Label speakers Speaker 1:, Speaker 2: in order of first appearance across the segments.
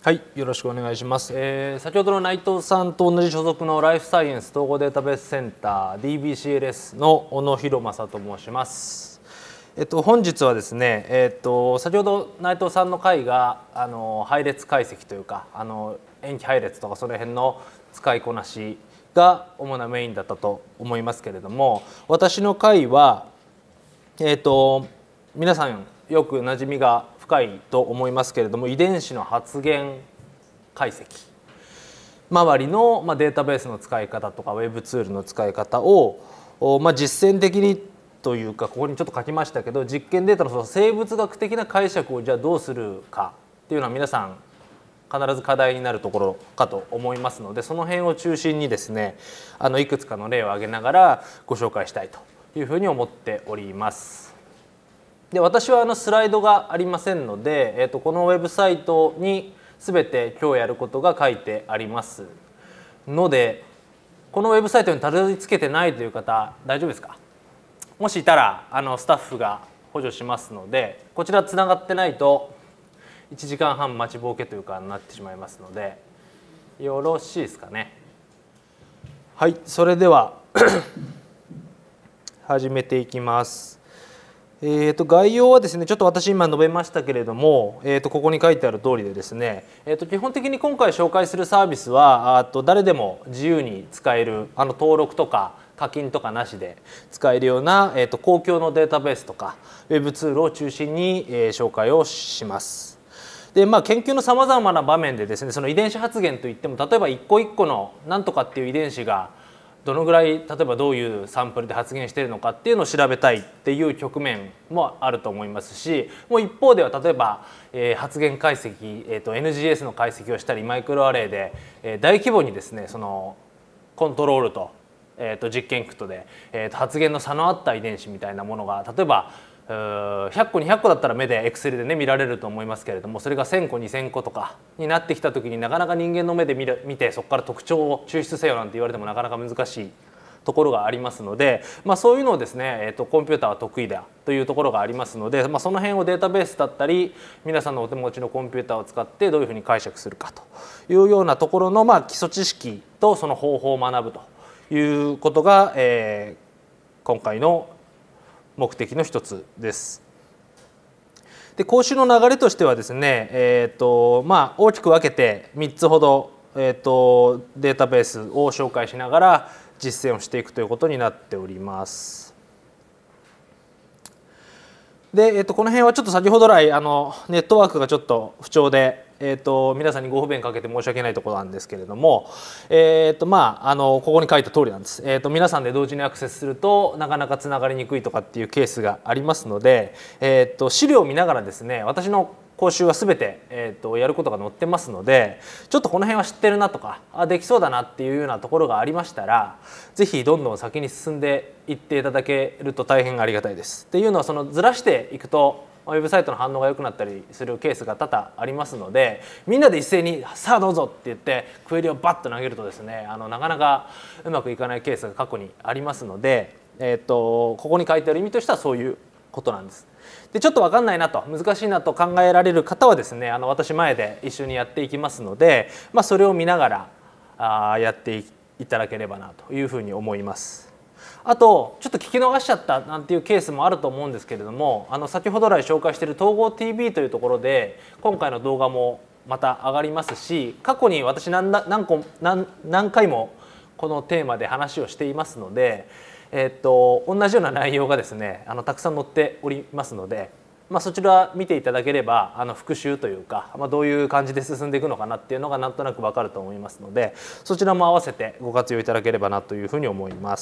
Speaker 1: はい、よろしくお願いします。先ほどの内藤さんと同じ所属のライフサイエンス統合データベースセンター DBCLS の小野博正と申します。本日はですね、先ほど内藤さんの回が配列解析というか塩基配列とかその辺の使いこなしが主なメインだったと思いますけれども、私の回は皆さんよく馴染みが深いと思いますけれども、遺伝子の発現解析周りのデータベースの使い方とかウェブツールの使い方を実践的にというか、ここにちょっと書きましたけど、実験データのその生物学的な解釈をじゃあどうするかっていうのは皆さん必ず課題になるところかと思いますので、その辺を中心にですねいくつかの例を挙げながらご紹介したいというふうに思っております。で、私はスライドがありませんので、このウェブサイトに全て今日やることが書いてありますので、このウェブサイトにたどり着けてないという方大丈夫ですか？もしいたらスタッフが補助しますので、こちらつながってないと1時間半待ちぼうけというかになってしまいますので、よろしいですかね。はい、それでは始めていきます。概要はですね、ちょっと私今述べましたけれども、ここに書いてある通りでですね、基本的に今回紹介するサービスは誰でも自由に使える登録とか課金とかなしで使えるような、公共のデータベースとかウェブツールを中心に、紹介をします。で、研究のさまざまな場面でですね、その遺伝子発現といっても、例えば一個一個の何とかっていう遺伝子がどのぐらい、例えばどういうサンプルで発現しているのかっていうのを調べたいっていう局面もあると思いますし、もう一方では例えば、発現解析、NGS の解析をしたりマイクロアレイで、大規模にですねそのコントロールと、実験キットで、発現の差のあった遺伝子みたいなものが例えば100個200個だったら目で Excel でね見られると思いますけれども、それが1000個2000個とかになってきた時になかなか人間の目で見てそこから特徴を抽出せよなんて言われてもなかなか難しいところがありますので、そういうのをですね、コンピューターは得意だというところがありますので、その辺をデータベースだったり皆さんのお手持ちのコンピューターを使ってどういうふうに解釈するかというようなところの、基礎知識とその方法を学ぶということが、今回の目的の一つです。で、講習の流れとしてはですね、大きく分けて3つほど、データベースを紹介しながら実践をしていくということになっております。で、この辺はちょっと先ほど来ネットワークがちょっと不調で、皆さんにご不便かけて申し訳ないところなんですけれども、ここに書いた通りなんです。皆さんで同時にアクセスするとなかなかつながりにくいとかっていうケースがありますので、資料を見ながらですね、私の講習は全て、やることが載ってますので、ちょっとこの辺は知ってるなとかできそうだなっていうようなところがありましたら、是非どんどん先に進んでいっていただけると大変ありがたいです。っていうのは、そのずらしていくとウェブサイトの反応が良くなったりするケースが多々ありますので、みんなで一斉に「さあどうぞ」って言ってクエリをバッと投げるとですね、なかなかうまくいかないケースが過去にありますので、ここに書いてある意味としてはそういうことなんです。で、ちょっと分かんないなと難しいなと考えられる方はですね、私前で一緒にやっていきますので、それを見ながらやっていただければなというふうに思います。あとちょっと聞き逃しちゃったなんていうケースもあると思うんですけれども、先ほど来紹介している統合 TV というところで今回の動画もまた上がりますし、過去に私何回もこのテーマで話をしていますので、同じような内容がですねたくさん載っておりますので、そちら見ていただければ復習というか、どういう感じで進んでいくのかなっていうのがなんとなく分かると思いますので、そちらも合わせてご活用いただければなというふうに思います。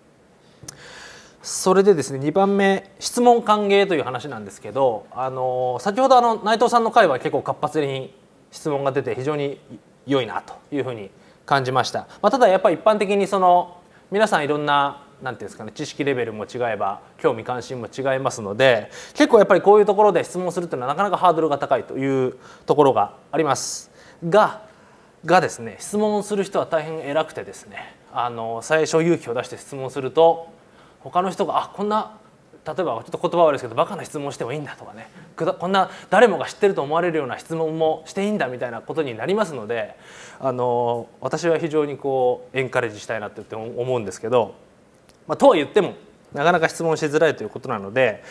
Speaker 1: それでですね、2番目、質問歓迎という話なんですけど、先ほど内藤さんの回は結構活発に質問が出て非常に良いなというふうに感じました。ただやっぱり一般的に皆さんいろんななんていうんですかね、知識レベルも違えば興味関心も違いますので、結構やっぱりこういうところで質問するというのはなかなかハードルが高いというところがありますがですね、質問する人は大変偉くてですね、最初勇気を出して質問すると他の人がこんな例えばちょっと言葉悪いですけどバカな質問してもいいんだとかね、こんな誰もが知ってると思われるような質問もしていいんだみたいなことになりますので、私は非常にエンカレッジしたいなって思うんですけど、とは言ってもなかなか質問しづらいということなので、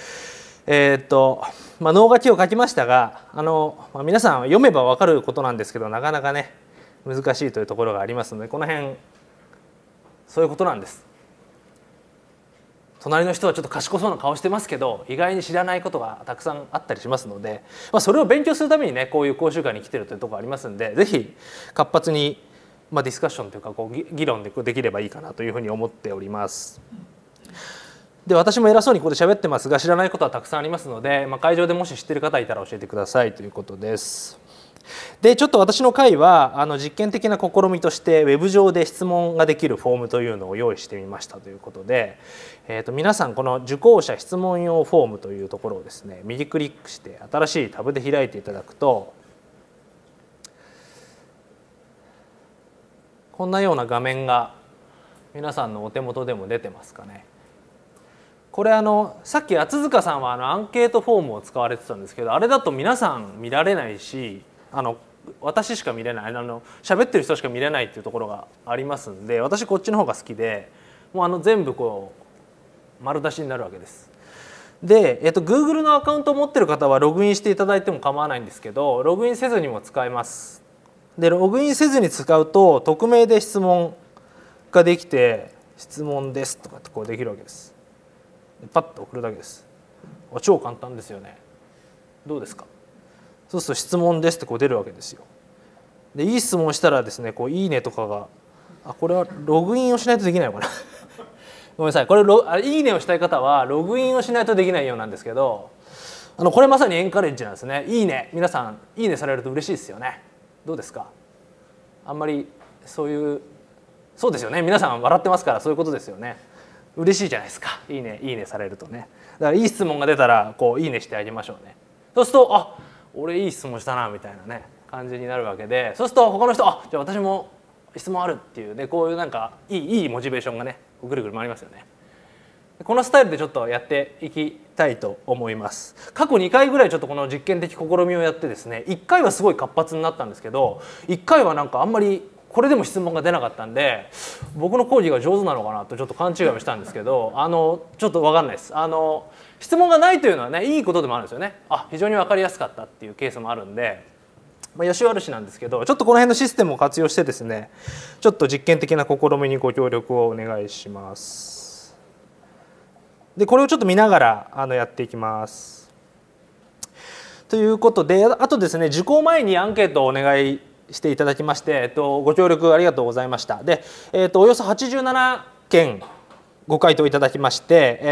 Speaker 1: 脳書きを書きましたが、皆さん読めば分かることなんですけど、なかなかね難しいというところがありますので、この辺そういうことなんです。隣の人はちょっと賢そうな顔してますけど、意外に知らないことがたくさんあったりしますので、それを勉強するためにねこういう講習会に来てるというところありますので、ぜひ活発に、ディスカッションというか議論できればいいかなというふうに思っております。で、私も偉そうにここで喋ってますが、知らないことはたくさんありますので、会場でもし知ってる方いたら教えてくださいということです。で、ちょっと私の会は実験的な試みとしてウェブ上で質問ができるフォームというのを用意してみましたということで、皆さんこの受講者質問用フォームというところをですね、右クリックして新しいタブで開いていただくと、こんなような画面が皆さんのお手元でも出てますかね。これさっき厚塚さんはアンケートフォームを使われてたんですけど、あれだと皆さん見られないし、私しか見れない、喋ってる人しか見れないっていうところがありますんで、私こっちの方が好きで、もう全部丸出しになるわけです。で、Google のアカウントを持ってる方はログインしていただいても構わないんですけど、ログインせずにも使えます。で、ログインせずに使うと匿名で質問ができて、質問ですとかってできるわけです。でパッと送るだけです。超簡単ですよね。どうですか。そうすると質問ですって出るわけですよ。で、いい質問したらですね、いいねとかが、これはログインをしないとできないのかなごめんなさい、これいいねをしたい方はログインをしないとできないようなんですけど、これまさにエンカレッジなんですね。いいね、皆さんいいねされると嬉しいですよね。どうですか。あんまりそうですよね。皆さん笑ってますから、そういうことですよね。嬉しいじゃないですか。いいねされるとね。だからいい質問が出たらいいねしてあげましょうね。そうすると俺いい質問したなみたいなね感じになるわけで、そうすると他の人じゃあ私も質問あるっていうね、こういうなんかいいモチベーションがねぐるぐる回りますよね。このスタイルでちょっとやっていきたいと思います。過去2回ぐらいちょっとこの実験的試みをやってですね、1回はすごい活発になったんですけど、1回はなんかあんまりこれでも質問が出なかったんで、僕の講義が上手なのかなとちょっと勘違いをしたんですけど、ちょっと分かんないです。質問がないというのはねいいことでもあるんですよね。非常に分かりやすかったっていうケースもあるんで、よし悪しなんですけど、ちょっとこの辺のシステムを活用してですね、ちょっと実験的な試みにご協力をお願いします。で、これをちょっと見ながらやっていきます。ということで、あとですね、受講前にアンケートをお願いしていただきまして、ご協力ありがとうございました。で、およそ87件ご回答いただきまして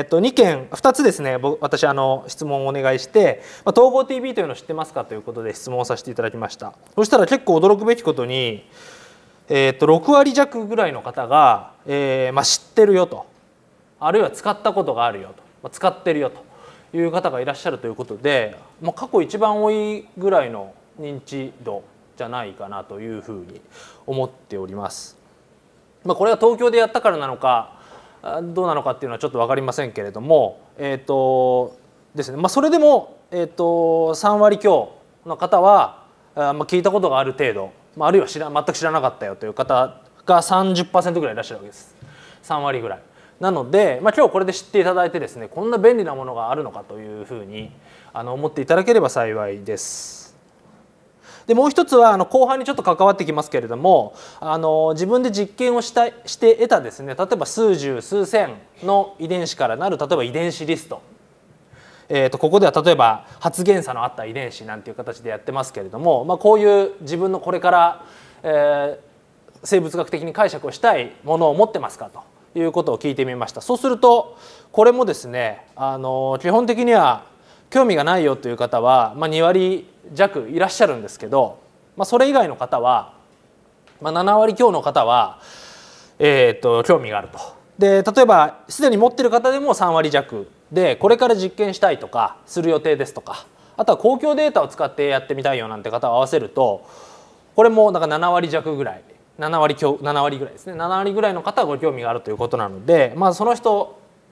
Speaker 1: 、2つですね、私質問をお願いして、統合 TV というのを知ってますかということで質問をさせていただきました。そしたら結構驚くべきことに、6割弱ぐらいの方が、知ってるよと、あるいは使ったことがあるよと、使ってるよという方がいらっしゃるということで、過去一番多いぐらいの認知度じゃないかなというふうに思っております。これは東京でやったからなのかどうなのかっていうのはちょっと分かりませんけれども、ですね、それでも、3割強の方は、聞いたことがある程度、あるいは全く知らなかったよという方が 30% ぐらいいらっしゃるわけです。3割ぐらい。なので、今日これで知っていただいてですね、こんな便利なものがあるのかというふうに思っていただければ幸いです。で、もう一つは後半にちょっと関わってきますけれども、自分で実験をして得たですね、例えば数十数千の遺伝子からなる例えば遺伝子リスト、ここでは例えば発現差のあった遺伝子なんていう形でやってますけれども、こういう自分のこれから、生物学的に解釈をしたいものを持ってますかということを聞いてみました。そうするとこれもですね、基本的には興味がないよという方は、2割弱いらっしゃるんですけど、それ以外の方は、7割強の方は、興味があると。で、例えばすでに持ってる方でも3割弱で、これから実験したいとかする予定ですとか、あとは公共データを使ってやってみたいよなんて方を合わせると、これも7割弱ぐらい、7割ぐらいですね、7割ぐらいの方はご興味があるということなので、その人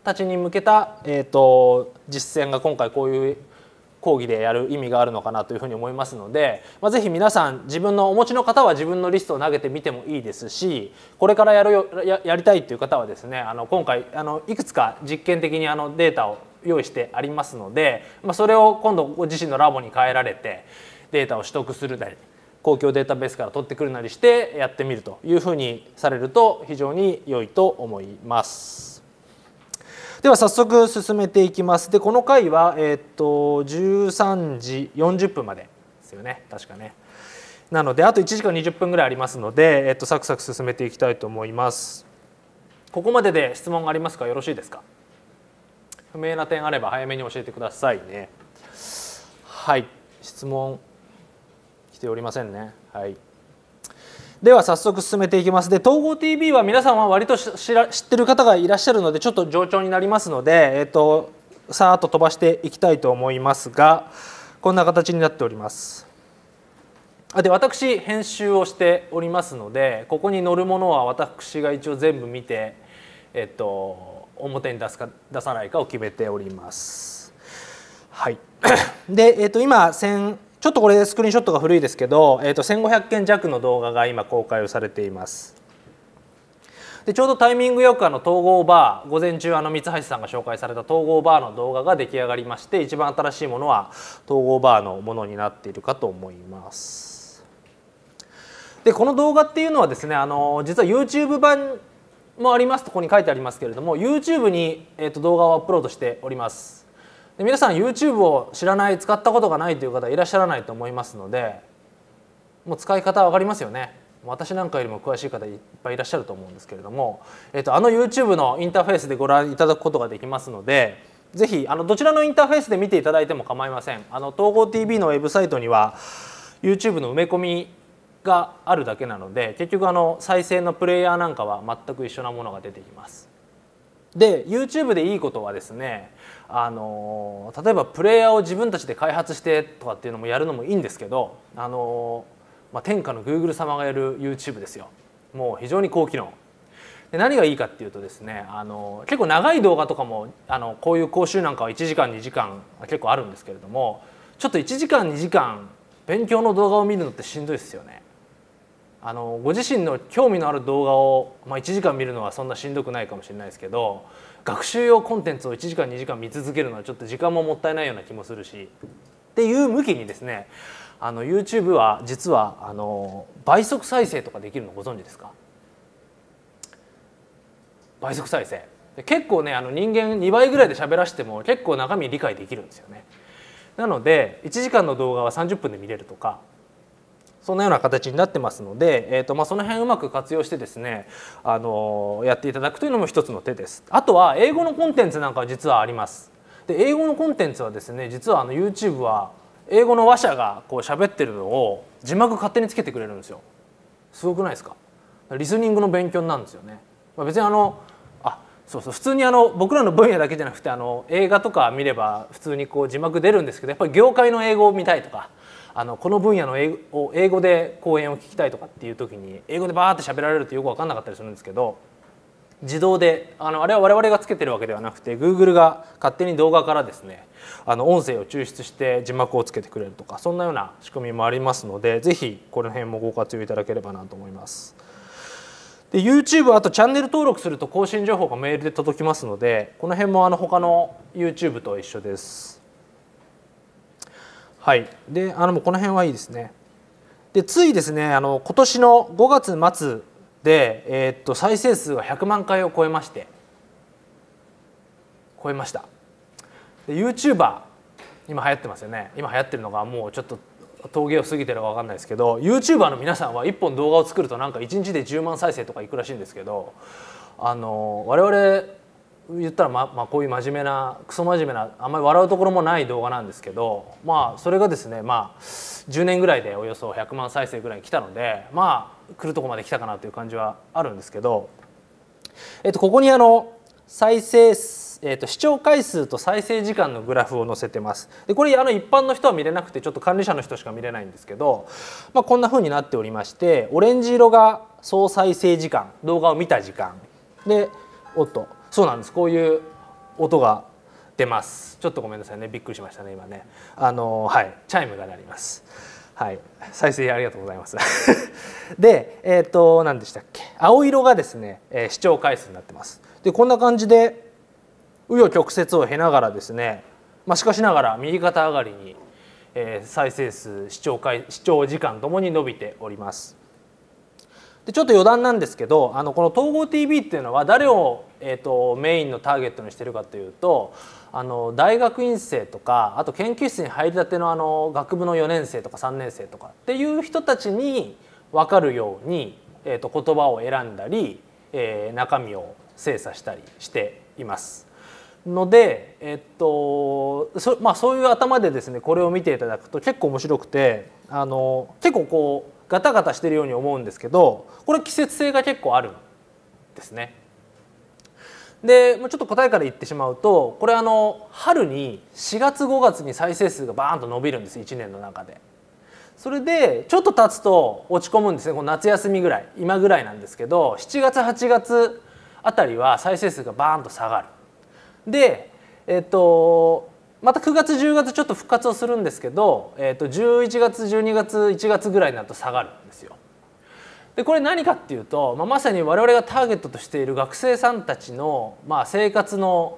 Speaker 1: たちに向けた、実践が今回こういう講義でやる意味があるのかなというふうに思いますので、ぜひ皆さん自分のお持ちの方は自分のリストを投げてみてもいいですし、これからやりたいという方はですね、今回いくつか実験的にデータを用意してありますので、それを今度ご自身のラボに変えられてデータを取得するなり公共データベースから取ってくるなりしてやってみるというふうにされると非常に良いと思います。では早速進めていきます。でこの回は、13時40分までですよね、確かね。なのであと1時間20分ぐらいありますので、サクサク進めていきたいと思います。ここまでで質問がありますか？よろしいですか？不明な点あれば早めに教えてくださいね。はい、質問来ておりませんね。はい。では早速進めていきます。で統合 TV は皆さんは割と知ってる方がいらっしゃるのでちょっと冗長になりますので、さーっと飛ばしていきたいと思いますが、こんな形になっております。で私編集をしておりますので、ここに載るものは私が一応全部見て、表に出すか出さないかを決めております。はい。で、今ちょっとこれスクリーンショットが古いですけど、1500件弱の動画が今公開をされています。でちょうどタイミングよく統合バー、午前中三橋さんが紹介された統合バーの動画が出来上がりまして、一番新しいものは統合バーのものになっているかと思います。でこの動画っていうのはですね、実は YouTube 版もありますとここに書いてありますけれども、 YouTube に、動画をアップロードしております。で皆さん YouTube を知らない、使ったことがないという方いらっしゃらないと思いますので、もう使い方分かりますよね。私なんかよりも詳しい方いっぱいいらっしゃると思うんですけれども、YouTube のインターフェースでご覧いただくことができますので、ぜひどちらのインターフェースで見ていただいても構いません。統合 TV のウェブサイトには YouTube の埋め込みがあるだけなので、結局再生のプレイヤーなんかは全く一緒なものが出てきます。で YouTube でいいことはですね、例えばプレイヤーを自分たちで開発してとかっていうのもやるのもいいんですけど、天下の Google 様がやる YouTube ですよ。もう非常に高機能で、何がいいかっていうとですね、結構長い動画とかもこういう講習なんかは1時間2時間結構あるんですけれども、ちょっと1時間2時間勉強の動画を見るのってしんどいですよね。ご自身の興味のある動画を、1時間見るのはそんなしんどくないかもしれないですけど、学習用コンテンツを1時間2時間見続けるのはちょっと時間ももったいないような気もするしっていう向きにですね、YouTube は実は倍速再生とかできるのご存知ですか？倍速再生結構ね、人間2倍ぐらいで喋らせても結構中身理解できるんですよね。なので1時間の動画は30分で見れるとか、そんなような形になってますので、その辺うまく活用してですね、やっていただくというのも一つの手です。あとは英語のコンテンツなんかは実はあります。で英語のコンテンツはですね、実はYouTube は英語の話者がこう喋ってるのを字幕勝手につけてくれるんですよ。すごくないですか？リスニングの勉強になるんですよね。別にそう普通に僕らの分野だけじゃなくて映画とか見れば普通にこう字幕出るんですけど、やっぱり業界の英語を見たいとか、この分野の英語で講演を聞きたいとかっていう時に英語でバーって喋られるとよく分かんなかったりするんですけど、自動であれは我々がつけてるわけではなくて Google が勝手に動画からですね音声を抽出して字幕をつけてくれるとか、そんなような仕組みもありますので、ぜひこの辺もご活用いただければなと思います。で YouTube あとチャンネル登録すると更新情報がメールで届きますので、この辺も他の YouTube と一緒です。はい、でもうこの辺はいいですね。でついですね今年の5月末で、再生数が100万回を超えました。で YouTuber 今流行ってますよね。今流行ってるのがもうちょっと峠を過ぎてるか分かんないですけど、 YouTuber の皆さんは1本動画を作るとなんか1日で10万再生とかいくらしいんですけど、我々言ったらこういう真面目なクソ真面目なあんまり笑うところもない動画なんですけど、それがですね10年ぐらいでおよそ100万再生ぐらいに来たので、来るとこまで来たかなという感じはあるんですけど、ここに再生視聴回数と再生時間のグラフを載せてます。でこれ一般の人は見れなくてちょっと管理者の人しか見れないんですけど、こんな風になっておりまして、オレンジ色が総再生時間、動画を見た時間で、そうなんです、こういう音が出ます。ちょっとごめんなさいね、びっくりしましたね今ね。はい、チャイムが鳴ります。はい、再生ありがとうございます。で、何でしたっけ、青色がですね、視聴回数になってます。でこんな感じで紆余曲折を経ながらですね、しかしながら右肩上がりに、再生数視聴時間ともに伸びております。でちょっと余談なんですけど、この統合 TV っていうのは誰を、メインのターゲットにしてるかというと、大学院生とかあと研究室に入りたての学部の4年生とか3年生とかっていう人たちに分かるように、言葉を選んだり、中身を精査したりしていますので、そういう頭でですねこれを見ていただくと結構面白くて、結構こうガタガタしてるように思うんですけど、これ季節性が結構あるんですね。でちょっと答えから言ってしまうと、これ春に4月5月に再生数がバーンと伸びるんです、1年の中で。それでちょっと経つと落ち込むんですね。この夏休みぐらい、今ぐらいなんですけど、7月8月あたりは再生数がバーンと下がる。でまた9月10月ちょっと復活をするんですけど、11月12月1月ぐらいになると下がるんですよ。でこれ何かっていうと、まさに我々がターゲットとしている学生さんたちの、生活の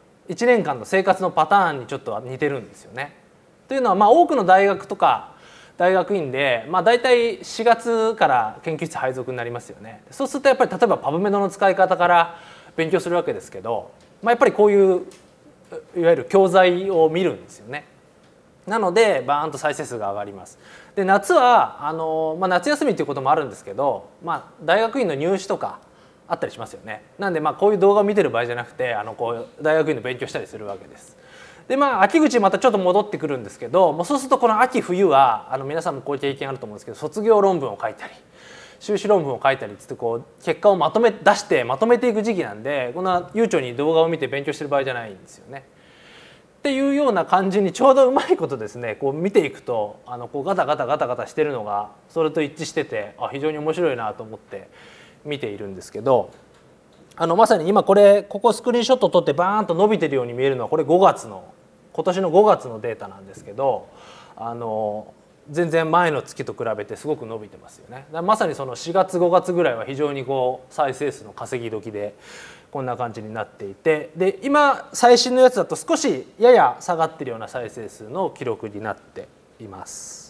Speaker 1: 1年間の生活のパターンにちょっと似てるんですよね。というのは、多くの大学とか大学院で、大体4月から研究室配属になりますよね。そうするとやっぱり例えばパブメドの使い方から勉強するわけですけど、やっぱりこういういわゆる教材を見るんですよね。なのでバーンと再生数が上がります。で夏は夏休みっていうこともあるんですけど、大学院の入試とかあったりしますよね。なんでこういう動画を見てる場合じゃなくてこう大学院の勉強したりするわけです。で秋口またちょっと戻ってくるんですけど、そうするとこの秋冬は皆さんもこういう経験あると思うんですけど、卒業論文を書いたり修士論文を書いたりってこう結果をまとめていく時期なんで、こんな悠長に動画を見て勉強してる場合じゃないんですよね。っていうような感じにちょうどうまいことですね、こう見ていくとこうガタガタしてるのがそれと一致してて、非常に面白いなと思って見ているんですけど、まさに今ここスクリーンショット撮ってバーンと伸びてるように見えるのはこれ今年の5月のデータなんですけど、全然前の月と比べてすごく伸びてますよね。まさにその4月5月ぐらいは非常にこう再生数の稼ぎ時でこんな感じになっていて、で今最新のやつだと少しやや下がってるような再生数の記録になっています。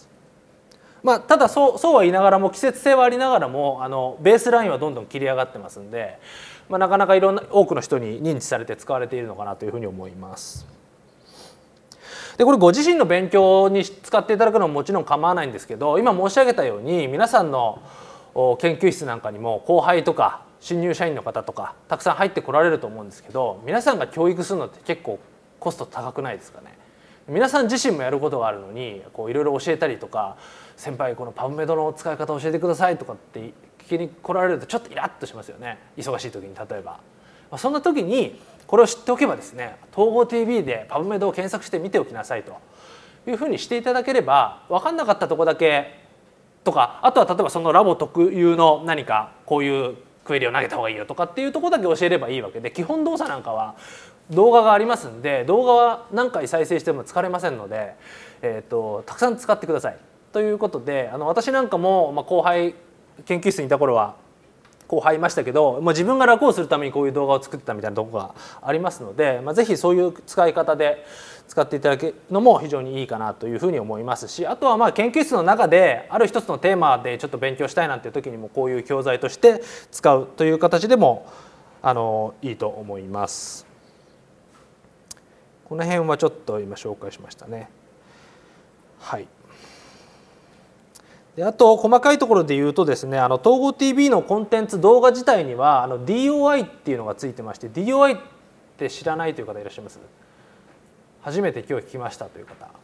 Speaker 1: ただそうは言いながらも季節性はありながらもベースラインはどんどん切り上がってますんで、なかなか多くの人に認知されて使われているのかなというふうに思います。でこれご自身の勉強に使っていただくのももちろん構わないんですけど、今申し上げたように皆さんの研究室なんかにも後輩とか新入社員の方とかたくさん入ってこられると思うんですけど、皆さんが教育するのって結構コスト高くないですかね。皆さん自身もやることがあるのにいろいろ教えたりとか、先輩このパブメドの使い方を教えてくださいとかって聞きに来られるとちょっとイラッとしますよね、忙しい時に。例えばそんな時にこれを知っておけばですね、統合 TV でパブメドを検索して見ておきなさいというふうにしていただければ、分かんなかったとこだけとか、あとは例えばそのラボ特有の何かこういうクエリを投げた方がいいよとかっていうとこだけ教えればいいわけで、基本動作なんかは動画がありますんで、動画は何回再生しても疲れませんので、たくさん使ってくださいということで、私なんかも後輩研究室にいた頃は後輩いましたけど、自分が楽をするためにこういう動画を作ってたみたいなところがありますので、是非そういう使い方で使っていただけるのも非常にいいかなというふうに思いますし、あとは研究室の中である一つのテーマでちょっと勉強したいなんていう時にもこういう教材として使うという形でもいいと思います。この辺はちょっと今紹介しましたね。はい。であと細かいところで言うとですね、統合 TV のコンテンツ動画自体にはDOI っていうのがついてまして、 DOI って知らないという方いらっしゃいます？初めて今日聞きましたという方。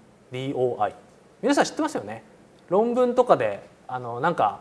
Speaker 1: DOI 皆さん知ってますよね。論文とかでなんか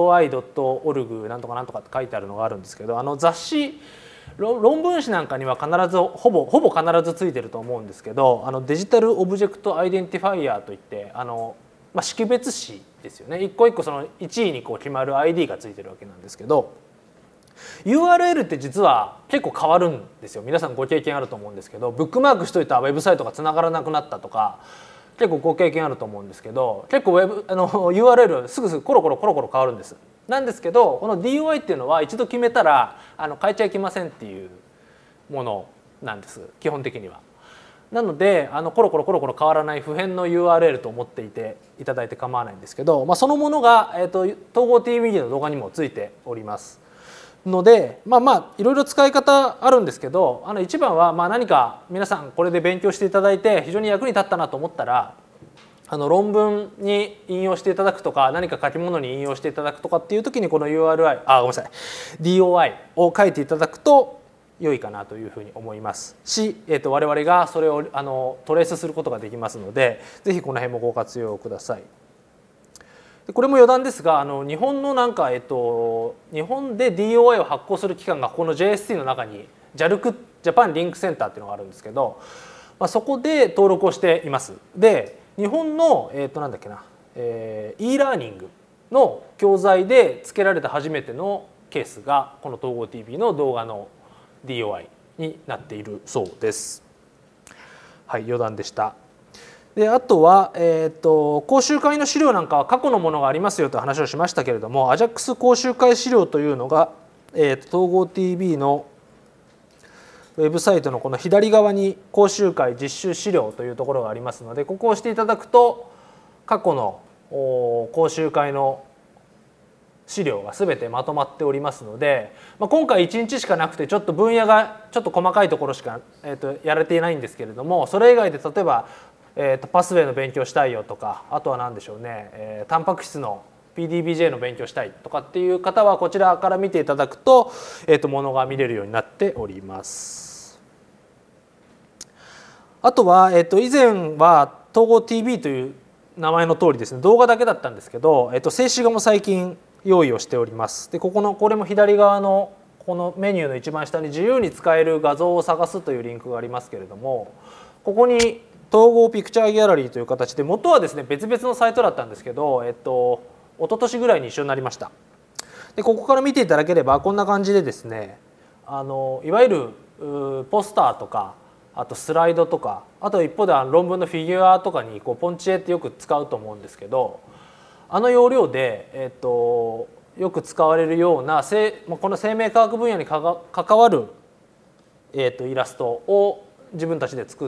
Speaker 1: DOI.org なんとかなんとかって書いてあるのがあるんですけど、雑誌論文誌なんかには必ずほぼ必ずついてると思うんですけど、デジタルオブジェクトアイデンティファイアといって識別誌ですよね。一個一個その1位にこう決まる ID がついてるわけなんですけど、 URL って実は結構変わるんですよ。皆さんご経験あると思うんですけど、ブックマークしといたウェブサイトがつながらなくなったとか結構ご経験あると思うんですけど、結構URL すぐコロコロ変わるんです。なんですけど、この DOI っていうのは一度決めたら変えちゃいけませんっていうものなんです、基本的には。なのでコロコロ変わらない不変の URL と思っていていただいて構わないんですけど、そのものが、統合 TV の動画にもついておりますので、いろいろ使い方あるんですけど、一番は何か皆さんこれで勉強していただいて非常に役に立ったなと思ったら、論文に引用していただくとか、何か書き物に引用していただくとかっていう時にこの DOI を書いていただくと良いかなというふうに思いますし、我々がそれをトレースすることができますので、ぜひこの辺もご活用ください。これも余談ですが、日本の日本で DOI を発行する機関がここの JST の中に JALC ジャパンリンクセンターっていうのがあるんですけど、そこで登録をしています。で、日本のなんだっけな、e ラーニングの教材で付けられた初めてのケースがこの統合 TV の動画のDOI になっているそうです。はい、余談でした。で、あとは、講習会の資料なんかは過去のものがありますよという話をしましたけれども、AJAX 講習会資料というのが、統合 TV のウェブサイトのこの左側に講習会実習資料というところがありますので、ここを押していただくと過去の講習会の資料が全てまとまっておりますので、今回1日しかなくてちょっと分野がちょっと細かいところしか、やられていないんですけれども、それ以外で例えば、パスウェイの勉強したいよとか、あとは何でしょうね、タンパク質の PDBJ の勉強したいとかっていう方はこちらから見ていただくと、ものが見れるようになっております。あとは、以前は統合 TV という名前の通りですね、動画だけだったんですけど、静止画も最近用意をしております。で、これも左側のこのメニューの一番下に自由に使える画像を探すというリンクがありますけれども、ここに統合ピクチャーギャラリーという形で、元はですね別々のサイトだったんですけど、一昨年ぐらいに一緒になりました。で、ここから見ていただければこんな感じでですね、いわゆるポスターとか、あとスライドとか、あと一方では論文のフィギュアとかにポンチ絵ってよく使うと思うんですけど、要領で、よく使われるようなこの生命科学分野に関わる、イラストを自分たちで作って、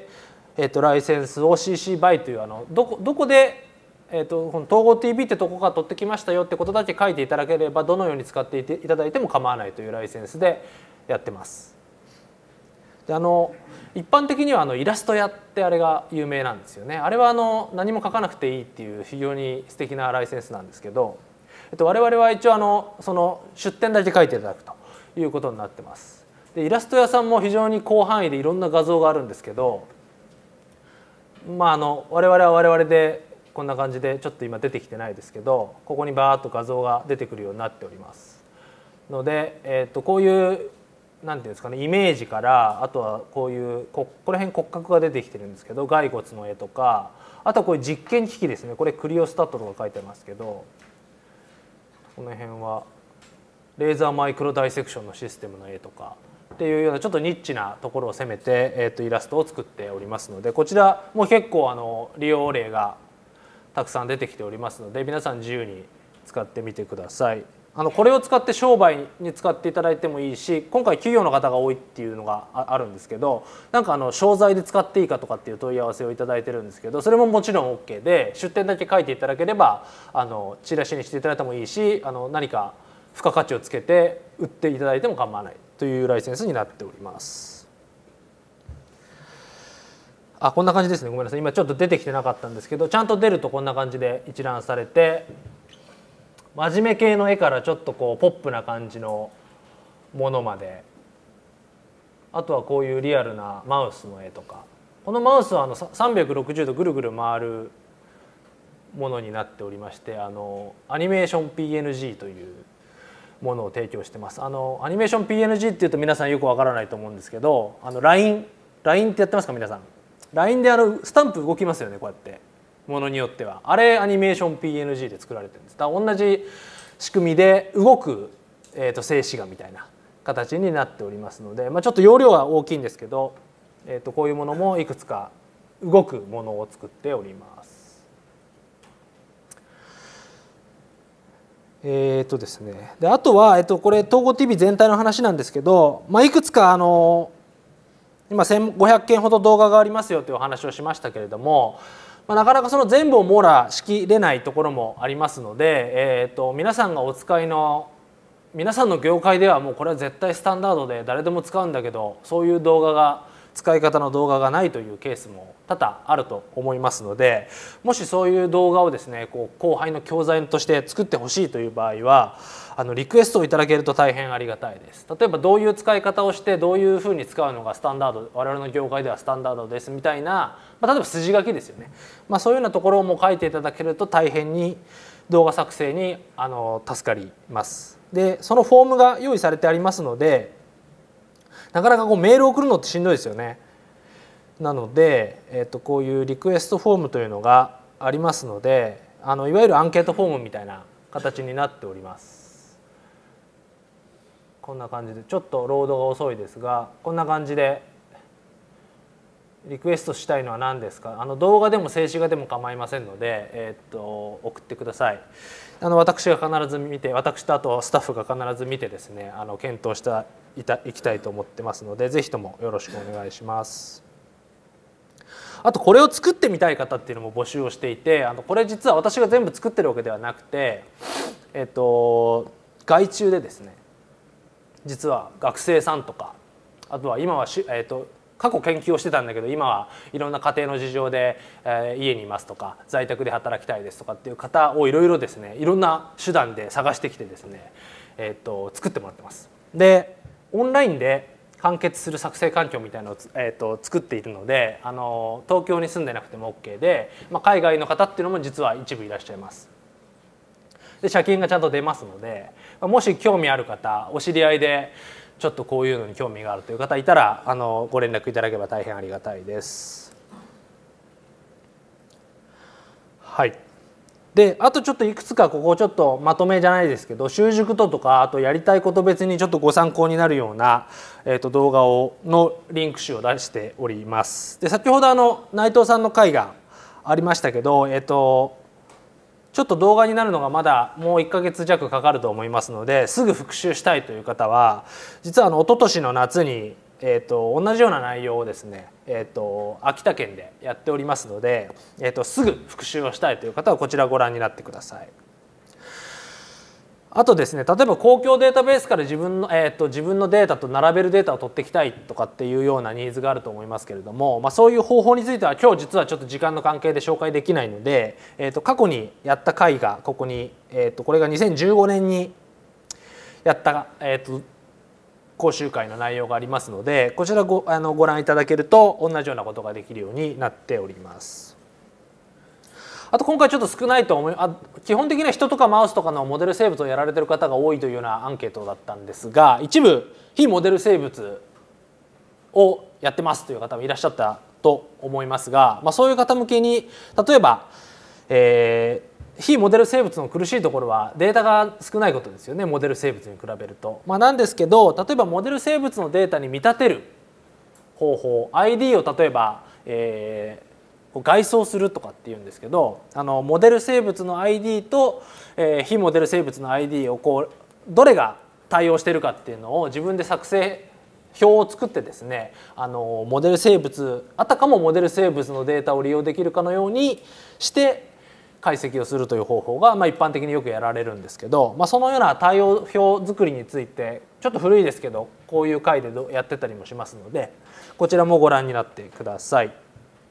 Speaker 1: ライセンスを CC BY というどこで、この統合 TV ってとこから取ってきましたよってことだけ書いていただければ、どのように使っていただいても構わないというライセンスでやってます。で、一般的にはイラスト屋ってあれが有名なんですよね。あれは何も書かなくていいっていう非常に素敵なライセンスなんですけど、我々は一応その出典だけ書いていただくということになってます。で、イラスト屋さんも非常に広範囲でいろんな画像があるんですけど、我々は我々でこんな感じでちょっと今出てきてないですけど、ここにバーッと画像が出てくるようになっておりますので、こういうなんていうんですかね、イメージから、あとはこういうこの辺骨格が出てきてるんですけど、骸骨の絵とか、あとはこういう実験機器ですね、これクリオスタットとか書いてますけど、この辺はレーザーマイクロダイセクションのシステムの絵とかっていうようなちょっとニッチなところを攻めて、イラストを作っておりますので、こちらも結構利用例がたくさん出てきておりますので、皆さん自由に使ってみてください。これを使って商売に使っていただいてもいいし、今回企業の方が多いっていうのがあるんですけど、なんか商材で使っていいかとかっていう問い合わせをいただいてるんですけど、それももちろん OK で、出典だけ書いていただければチラシにしていただいてもいいし、何か付加価値をつけて売っていただいても構わないというライセンスになっております。こんな感じですね。ごめんなさい、今ちょっと出てきてなかったんですけど、ちゃんと出るとこんな感じで一覧されて、真面目系の絵からちょっとポップな感じのものまで、あとはこういうリアルなマウスの絵とか、このマウスは360度ぐるぐる回るものになっておりまして、アニメーション PNG というものを提供してます。アニメーション PNG っていうと皆さんよくわからないと思うんですけど、LINE ってやってますか皆さん。 LINE でスタンプ動きますよね、こうやってものによっては。あれアニメーション PNG で作られてるんです。だから同じ仕組みで動く静止画みたいな形になっておりますので、ちょっと容量は大きいんですけど、こういうものもいくつか動くものを作っております。ですね、であとは、これ統合 TV 全体の話なんですけど、いくつか今1500件ほど動画がありますよというお話をしましたけれども、なかなかその全部を網羅しきれないところもありますので、皆さんがお使いの皆さんの業界ではもうこれは絶対スタンダードで誰でも使うんだけど、そういう使い方の動画がないというケースも多々あると思いますので、もしそういう動画をですね後輩の教材として作ってほしいという場合はリクエストをいただけると大変ありがたいです。例えばどういう使い方をしてどういうふうに使うのがスタンダード、我々の業界ではスタンダードですみたいな、例えば筋書きですよね、そういうようなところも書いていただけると大変に動画作成に助かります。でそのフォームが用意されてありますので、なかなかメールを送るのってしんどいですよね。なので、こういうリクエストフォームというのがありますので、いわゆるアンケートフォームみたいな形になっております。こんな感じでちょっとロードが遅いですが、こんな感じでリクエストしたいのは何ですか、動画でも静止画でも構いませんので、送ってください。私が必ず見て、私とあとスタッフが必ず見てですね検討していきたいと思ってますので、ぜひともよろしくお願いします。あとこれを作ってみたい方っていうのも募集をしていて、これ実は私が全部作ってるわけではなくて、外注でですね実は学生さんとか、あとは今は過去研究をしてたんだけど今はいろんな家庭の事情で、家にいますとか在宅で働きたいですとかっていう方をいろいろですねいろんな手段で探してきてですね、作ってもらってます。でオンラインで完結する作成環境みたいなのを、作っているので東京に住んでなくても OK で、海外の方っていうのも実は一部いらっしゃいます。で車金がちゃんと出ますので、もし興味ある方、お知り合いでちょっとこういうのに興味があるという方いたらご連絡いただければ大変ありがたいです。はい。であとちょっといくつかここちょっとまとめじゃないですけど、習熟とかあとやりたいこと別にちょっとご参考になるような、動画のリンク集を出しております。で先ほど内藤さんの回がありましたけど、ちょっと動画になるのがまだもう1ヶ月弱かかると思いますので、すぐ復習したいという方は実は一昨年の夏に、同じような内容をですね、秋田県でやっておりますので、すぐ復習をしたいという方はこちらご覧になってください。あとですね、例えば公共データベースから自分のデータと並べるデータを取っていきたいとかっていうようなニーズがあると思いますけれども、そういう方法については今日実はちょっと時間の関係で紹介できないので、過去にやった回がここに、これが2015年にやった、講習会の内容がありますので、こちらご覧いただけると同じようなことができるようになっております。あと今回ちょっと少ないと思い基本的には人とかマウスとかのモデル生物をやられてる方が多いというようなアンケートだったんですが、一部非モデル生物をやってますという方もいらっしゃったと思いますが、そういう方向けに例えば、非モデル生物の苦しいところはデータが少ないことですよね、モデル生物に比べると。なんですけど、例えばモデル生物のデータに見立てる方法、 ID を例えば、外装するとかっていうんですけど、モデル生物の ID と、非モデル生物の ID をどれが対応しているかっていうのを自分で作成表を作ってですね、モデル生物あたかもモデル生物のデータを利用できるかのようにして解析をするという方法が一般的によくやられるんですけど、そのような対応表作りについてちょっと古いですけどこういう回でやってたりもしますので、こちらもご覧になってください。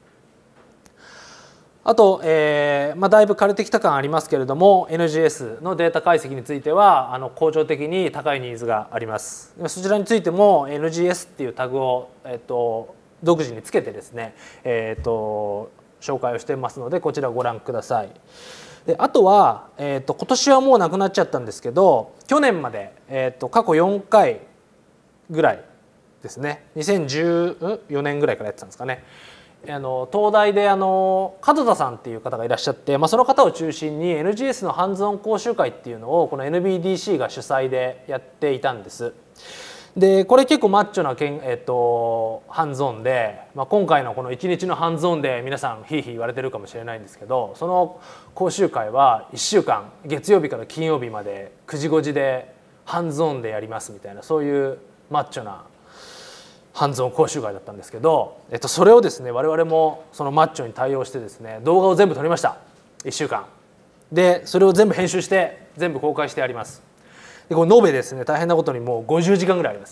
Speaker 1: あと、だいぶ枯れてきた感ありますけれども NGS のデータ解析については恒常的に高いニーズがあります。そちらについても NGS っていうタグを、独自につけてですね、紹介をしていますのでこちらをご覧ください。であとは、今年はもうなくなっちゃったんですけど、去年まで、過去4回ぐらいですね、2014年ぐらいからやってたんですかね、 東大で門田さんっていう方がいらっしゃって、その方を中心に NGS のハンズオン講習会っていうのをこの NBDC が主催でやっていたんです。でこれ結構マッチョなハンズオンで、今回のこの1日のハンズオンで皆さんヒーヒー言われてるかもしれないんですけど、その講習会は1週間月曜日から金曜日まで9時5時でハンズオンでやりますみたいな、そういうマッチョなハンズオン講習会だったんですけど、それをですね我々もそのマッチョに対応してですね動画を全部撮りました。1週間でそれを全部編集して全部公開してあります。でこれ延べですね大変なことにもう50時間ぐらいあります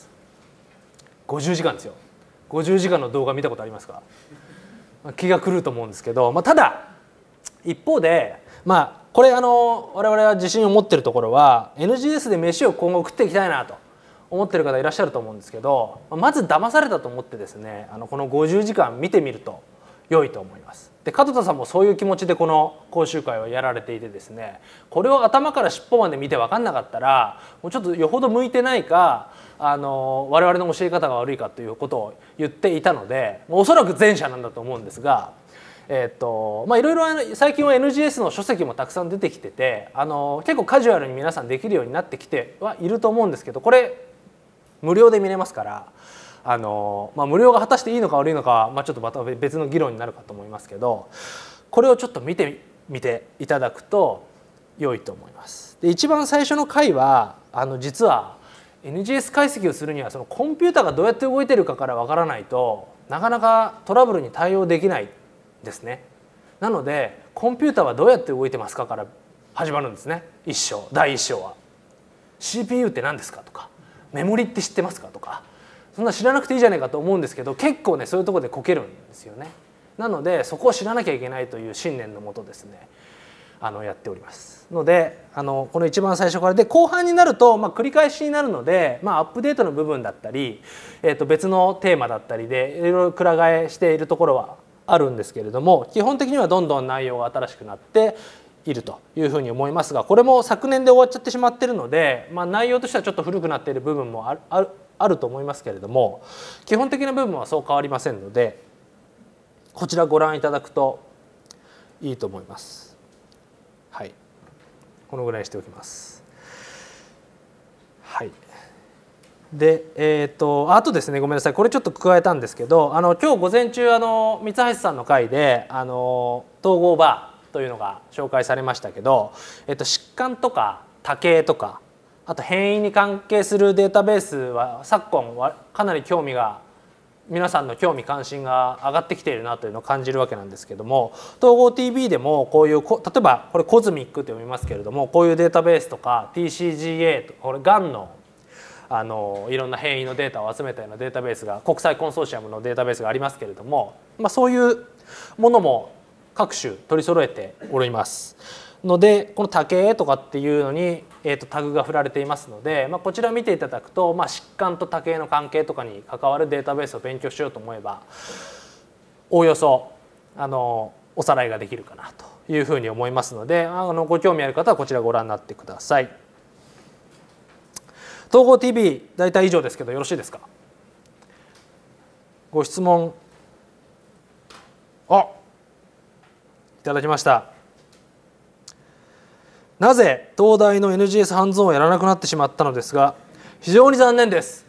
Speaker 1: 。50時間ですよ。50時間の動画見たことありますか？気が狂うと思うんですけど、ただ一方でこれ我々は自信を持ってるところは NGS で飯を今後食っていきたいなと思ってる方いらっしゃると思うんですけど、まず騙されたと思ってですねこの50時間見てみると良いと思います。で門田さんもそういう気持ちでこの講習会をやられていてですね、これを頭から尻尾まで見て分かんなかったらもうちょっとよほど向いてないか我々の教え方が悪いかということを言っていたので、おそらく前者なんだと思うんですが、いろいろ最近は NGS の書籍もたくさん出てきてて結構カジュアルに皆さんできるようになってきてはいると思うんですけど、これ無料で見れますから無料が果たしていいのか悪いのかは、ちょっとまた別の議論になるかと思いますけど、これをちょっと見てみていただくと良いと思います。で一番最初の回は実は NGS 解析をするにはそのコンピューターがどうやって動いてるかからわからないとなかなかトラブルに対応できないですね。なのでコンピューターはどうやって動いてますかから始まるんですね。第1章は CPU って何ですかとかメモリって知ってますかとか、そんな知らなくていいじゃないかと思うんですけど、結構ねそういうところでこけるんですよね。なのでそこを知らなきゃいけないという信念のもとですねやっておりますのでこの一番最初からで後半になると繰り返しになるのでアップデートの部分だったり、別のテーマだったりでいろいろくら替えしているところはあるんですけれども、基本的にはどんどん内容が新しくなっているというふうに思いますが、これも昨年で終わっちゃってしまっているので、内容としてはちょっと古くなっている部分もあると思いますけれども、基本的な部分はそう変わりませんのでこちらご覧いただくといいと思います。はい、このぐらいにしておきます。はい。であとですね、ごめんなさい、これちょっと加えたんですけど今日午前中三橋さんの回で統合バーというのが紹介されましたけど、疾患とか多形とかあと変異に関係するデータベースは昨今はかなり皆さんの興味関心が上がってきているなというのを感じるわけなんですけども、統合 TV でもこういう例えばこれコズミックと読みますけれども、こういうデータベースとか TCGA とかこれがんのいろんな変異のデータを集めたようなデータベースが国際コンソーシアムのデータベースがありますけれども、そういうものも各種取り揃えておりますので、この多形とかっていうのに、タグが振られていますので、こちら見ていただくと、疾患と多形の関係とかに関わるデータベースを勉強しようと思えばおおよそおさらいができるかなというふうに思いますのでご興味ある方はこちらご覧になってください。統合 TV 大体以上ですけどよろしいですか？ご質問いただきました。なぜ東大の NGS ハンズオンをやらなくなってしまったのですが非常に残念です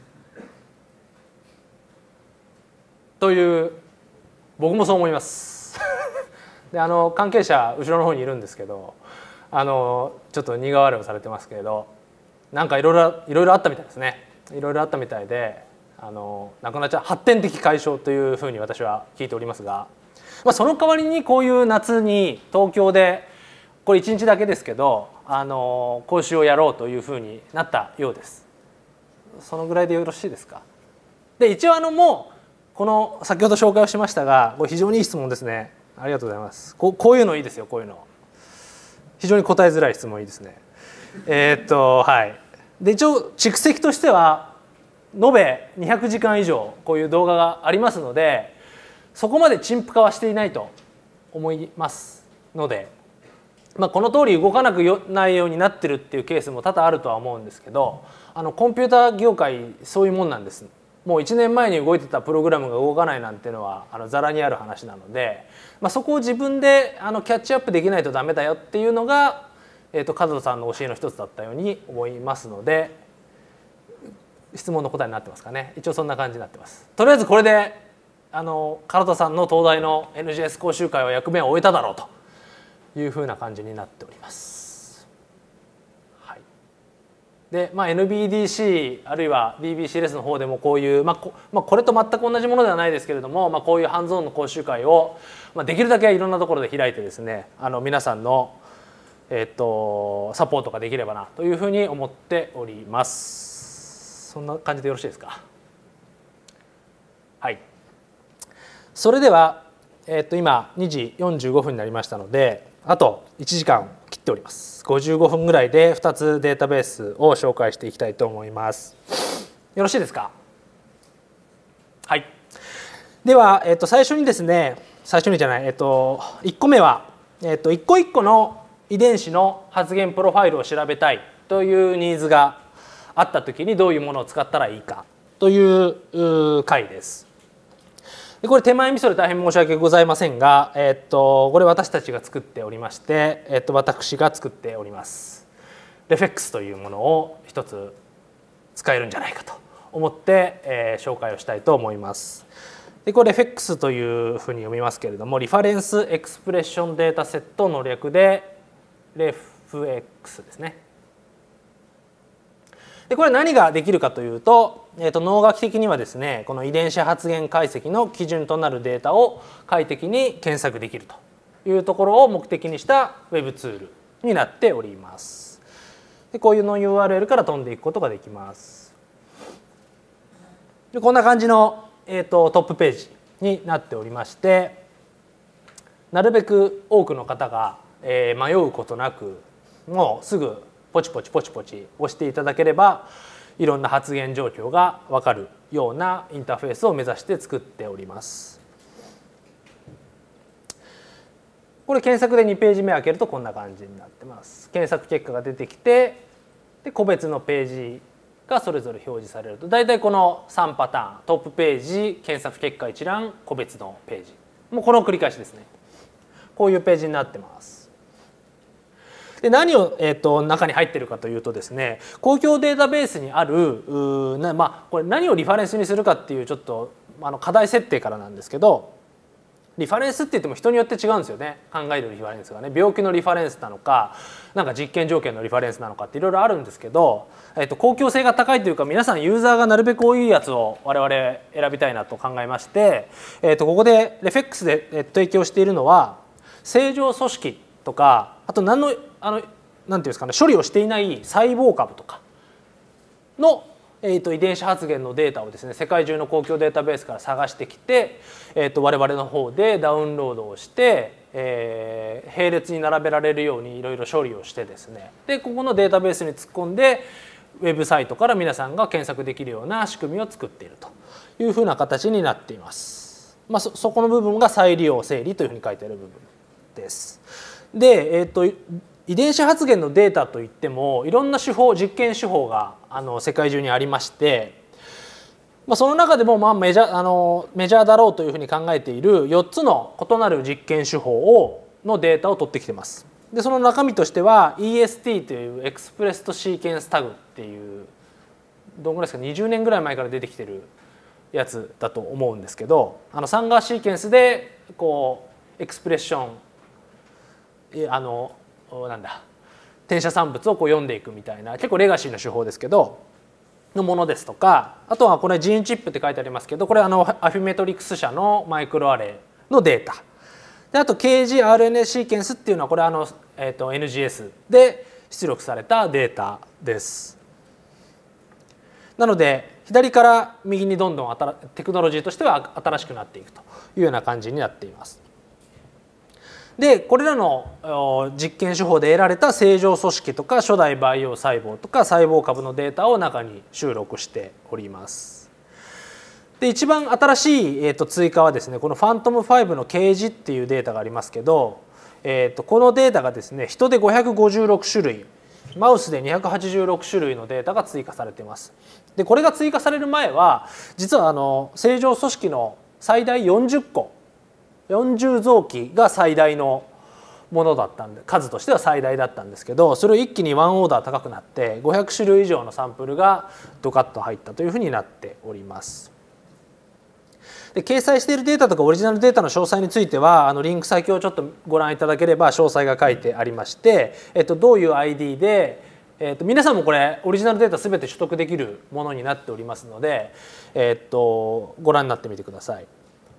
Speaker 1: という、僕もそう思いますで関係者後ろの方にいるんですけどちょっと苦笑いをされてますけれど、なんかいろいろあったみたいですね。いろいろあったみたいでなくなっちゃう発展的解消というふうに私は聞いておりますが、その代わりにこういう夏に東京でこれ1日だけですけど講習をやろうというふうになったようです。そのぐらいでよろしいですか？で一応もうこの先ほど紹介をしましたが、これ非常にいい質問ですね。ありがとうございます。こういうのいいですよ。こういうの非常に答えづらい質問いいですね。はい。で一応蓄積としては延べ200時間以上こういう動画がありますので、そこまで陳腐化はしていないと思いますので、この通り動かなくないようになってるっていうケースも多々あるとは思うんですけど、コンピューター業界そういうもんなんです。 もう1年前に動いてたプログラムが動かないなんていうのはざらにある話なので、そこを自分でキャッチアップできないとダメだよっていうのが、門田さんの教えの一つだったように思いますので、質問の答えになってますかね。一応そんな感じになってます。とりあえずこれで門田さんの東大の NGS 講習会は役目を終えただろうというふうな感じになっております。はい、で、NBDC あるいは DBCLS の方でもこういう、これと全く同じものではないですけれども、こういうハンズオンの講習会を、できるだけいろんなところで開いてですね、皆さんの、サポートができればなというふうに思っております。そんな感じでよろしいですか。はい。それでは、今2時45分になりましたので、あと1時間切っております。55分ぐらいで2つデータベースを紹介していきたいと思います。よろしいですか。はい。では、最初にですね、1個目は、一個一個の遺伝子の発現プロファイルを調べたいというニーズがあった時にどういうものを使ったらいいかという回です。これ手前味噌で大変申し訳ございませんが、これ私たちが作っておりまして、私が作っております。レフェックスというものを一つ使えるんじゃないかと思って、紹介をしたいと思います。でこれレフェックスというふうに読みますけれども、リファレンスエクスプレッションデータセットの略でレフエックスですね。でこれ何ができるかというと、脳学的にはですね、この遺伝子発現解析の基準となるデータを快適に検索できるというところを目的にしたウェブツールになっております。でこういうの URL から飛んでいくことができます。でこんな感じの、トップページになっておりまして、なるべく多くの方が、迷うことなく、もうすぐポチポチポチポチ押していただければいろんな発現状況が分かるようなインターフェースを目指して作っております。これ検索で2ページ目開けるとこんな感じになってます。検索結果が出てきて、で個別のページがそれぞれ表示されると、だいたいこの3パターン、トップページ、検索結果一覧、個別のページ、もうこの繰り返しですね。こういうページになってます。で何を、中に入っているかというとですね、公共データベースにあるこれ何をリファレンスにするかっていうちょっと課題設定からなんですけど、リファレンスって言っても人によって違うんですよね。考えるリファレンスがね、病気のリファレンスなのか、なんか実験条件のリファレンスなのかっていろいろあるんですけど、公共性が高いというか、皆さんユーザーがなるべく多いやつを我々選びたいなと考えまして、ここでレフェックスで提供しているのは正常組織とか、あとなんていうんですかね、処理をしていない細胞株とかの、遺伝子発現のデータをですね、世界中の公共データベースから探してきて、我々の方でダウンロードをして、並列に並べられるようにいろいろ処理をしてですね、でここのデータベースに突っ込んでウェブサイトから皆さんが検索できるような仕組みを作っているというふうな形になっています。そこの部分が再利用整理というふうに書いてある部分です。で、遺伝子発現のデータといってもいろんな手法、実験手法が世界中にありまして、その中でもメジャーだろうというふうに考えている4つの異なる実験手法のデータを取ってきてます。でその中身としては EST というエクスプレストシーケンスタグっていう、どんぐらいですか、20年ぐらい前から出てきてるやつだと思うんですけど、サンガーシーケンスでこうエクスプレッション転写産物をこう読んでいくみたいな、結構レガシーの手法ですけどのものですとか、あとはこれジーンチップって書いてありますけど、これアフィメトリクス社のマイクロアレイのデータで、あと KGRNA シーケンスっていうのはこれNGS で出力されたデータです。なので左から右にどんどんテクノロジーとしては新しくなっていくというような感じになっています。でこれらの実験手法で得られた正常組織とか初代培養細胞とか細胞株のデータを中に収録しております。で一番新しい、追加はですね、このファントム5のケージっていうデータがありますけど、このデータがですね、人で556種類マウスで286種類のデータが追加されています。でこれが追加される前は実は正常組織の最大40個40臓器が最大のものだったんで数としては最大だったんですけど、それを一気にワンオーダー高くなって500種類以上のサンプルがドカッと入ったというふうになっております。で掲載しているデータとかオリジナルデータの詳細についてはリンク先をちょっとご覧いただければ詳細が書いてありまして、どういう ID で、皆さんもこれオリジナルデータ全て取得できるものになっておりますので、ご覧になってみてください。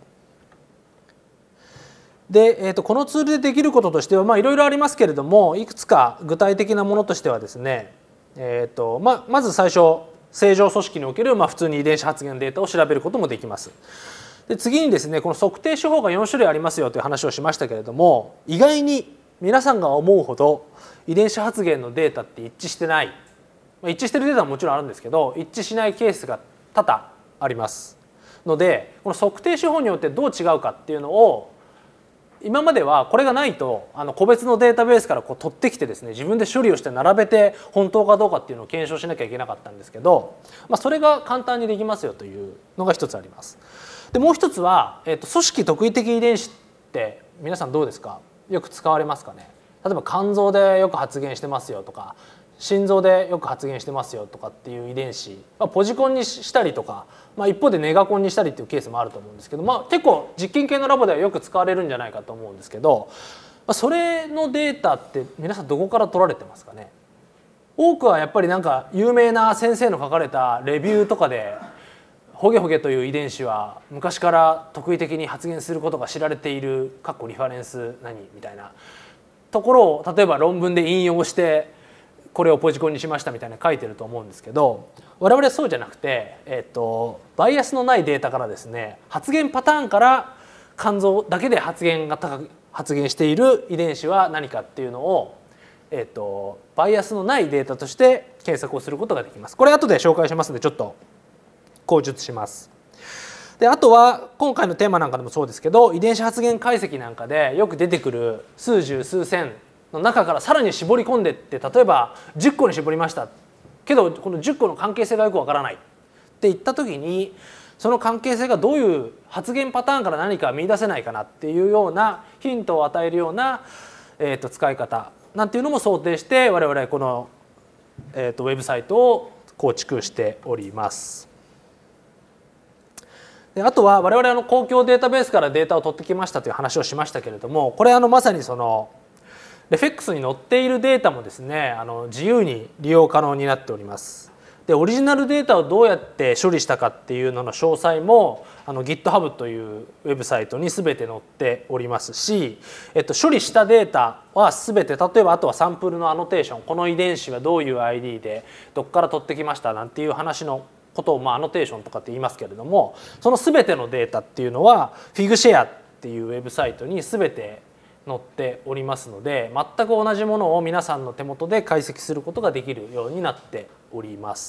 Speaker 1: で、このツールでできることとしてはいろいろありますけれども、いくつか具体的なものとしてはですね、まず最初正常組織における普通に遺伝子発現データを調べることもできます。で次にですねこの測定手法が4種類ありますよという話をしましたけれども、意外に皆さんが思うほど遺伝子発現のデータって一致してない、一致してるデータももちろんあるんですけど一致しないケースが多々ありますので、この測定手法によってどう違うかっていうのを今まではこれがないと個別のデータベースから取ってきてですね自分で処理をして並べて本当かどうかっていうのを検証しなきゃいけなかったんですけど、それが簡単にできますよというのが一つあります。でもう一つは、組織特異的遺伝子って皆さんどうですか？よく使われますかね？例えば肝臓でよく発現してますよとか心臓でよく発現してますよとかっていう遺伝子、ポジコンにしたりとか、一方でネガコンにしたりっていうケースもあると思うんですけど、結構実験系のラボではよく使われるんじゃないかと思うんですけど、それのデータって皆さんどこから取られてますかね？多くはやっぱりなんか有名な先生の書かれたレビューとかでホゲホゲという遺伝子は昔から特異的に発現することが知られているリファレンス何みたいなところを例えば論文で引用してこれをポジコンにしましたみたいな書いてると思うんですけど、我々はそうじゃなくて、バイアスのないデータからですね発現パターンから肝臓だけで発現している遺伝子は何かっていうのを、バイアスのないデータとして検索をすることができます。これ後で紹介しますのでちょっと口述します。であとは今回のテーマなんかでもそうですけど遺伝子発現解析なんかでよく出てくる数十数千の中からさらに絞り込んでって例えば10個に絞りましたけどこの10個の関係性がよくわからないっていった時にその関係性がどういう発現パターンから何か見出せないかなっていうようなヒントを与えるような、使い方なんていうのも想定して我々この、ウェブサイトを構築しております。であとは我々公共データベースからデータを取ってきましたという話をしましたけれども、これまさにそのレフェックスに載っているデータもですね自由に利用可能になっております。でオリジナルデータをどうやって処理したかっていうのの詳細もGitHub というウェブサイトに全て載っておりますし、処理したデータは全て例えばあとはサンプルのアノテーション、この遺伝子はどういう ID でどこから取ってきましたなんていう話のことをアノテーションとかって言いますけれども、その全てのデータっていうのは Figshare っていうウェブサイトに全て載っておりますので、全く同じものを皆さんの手元で解析することができるようになっております。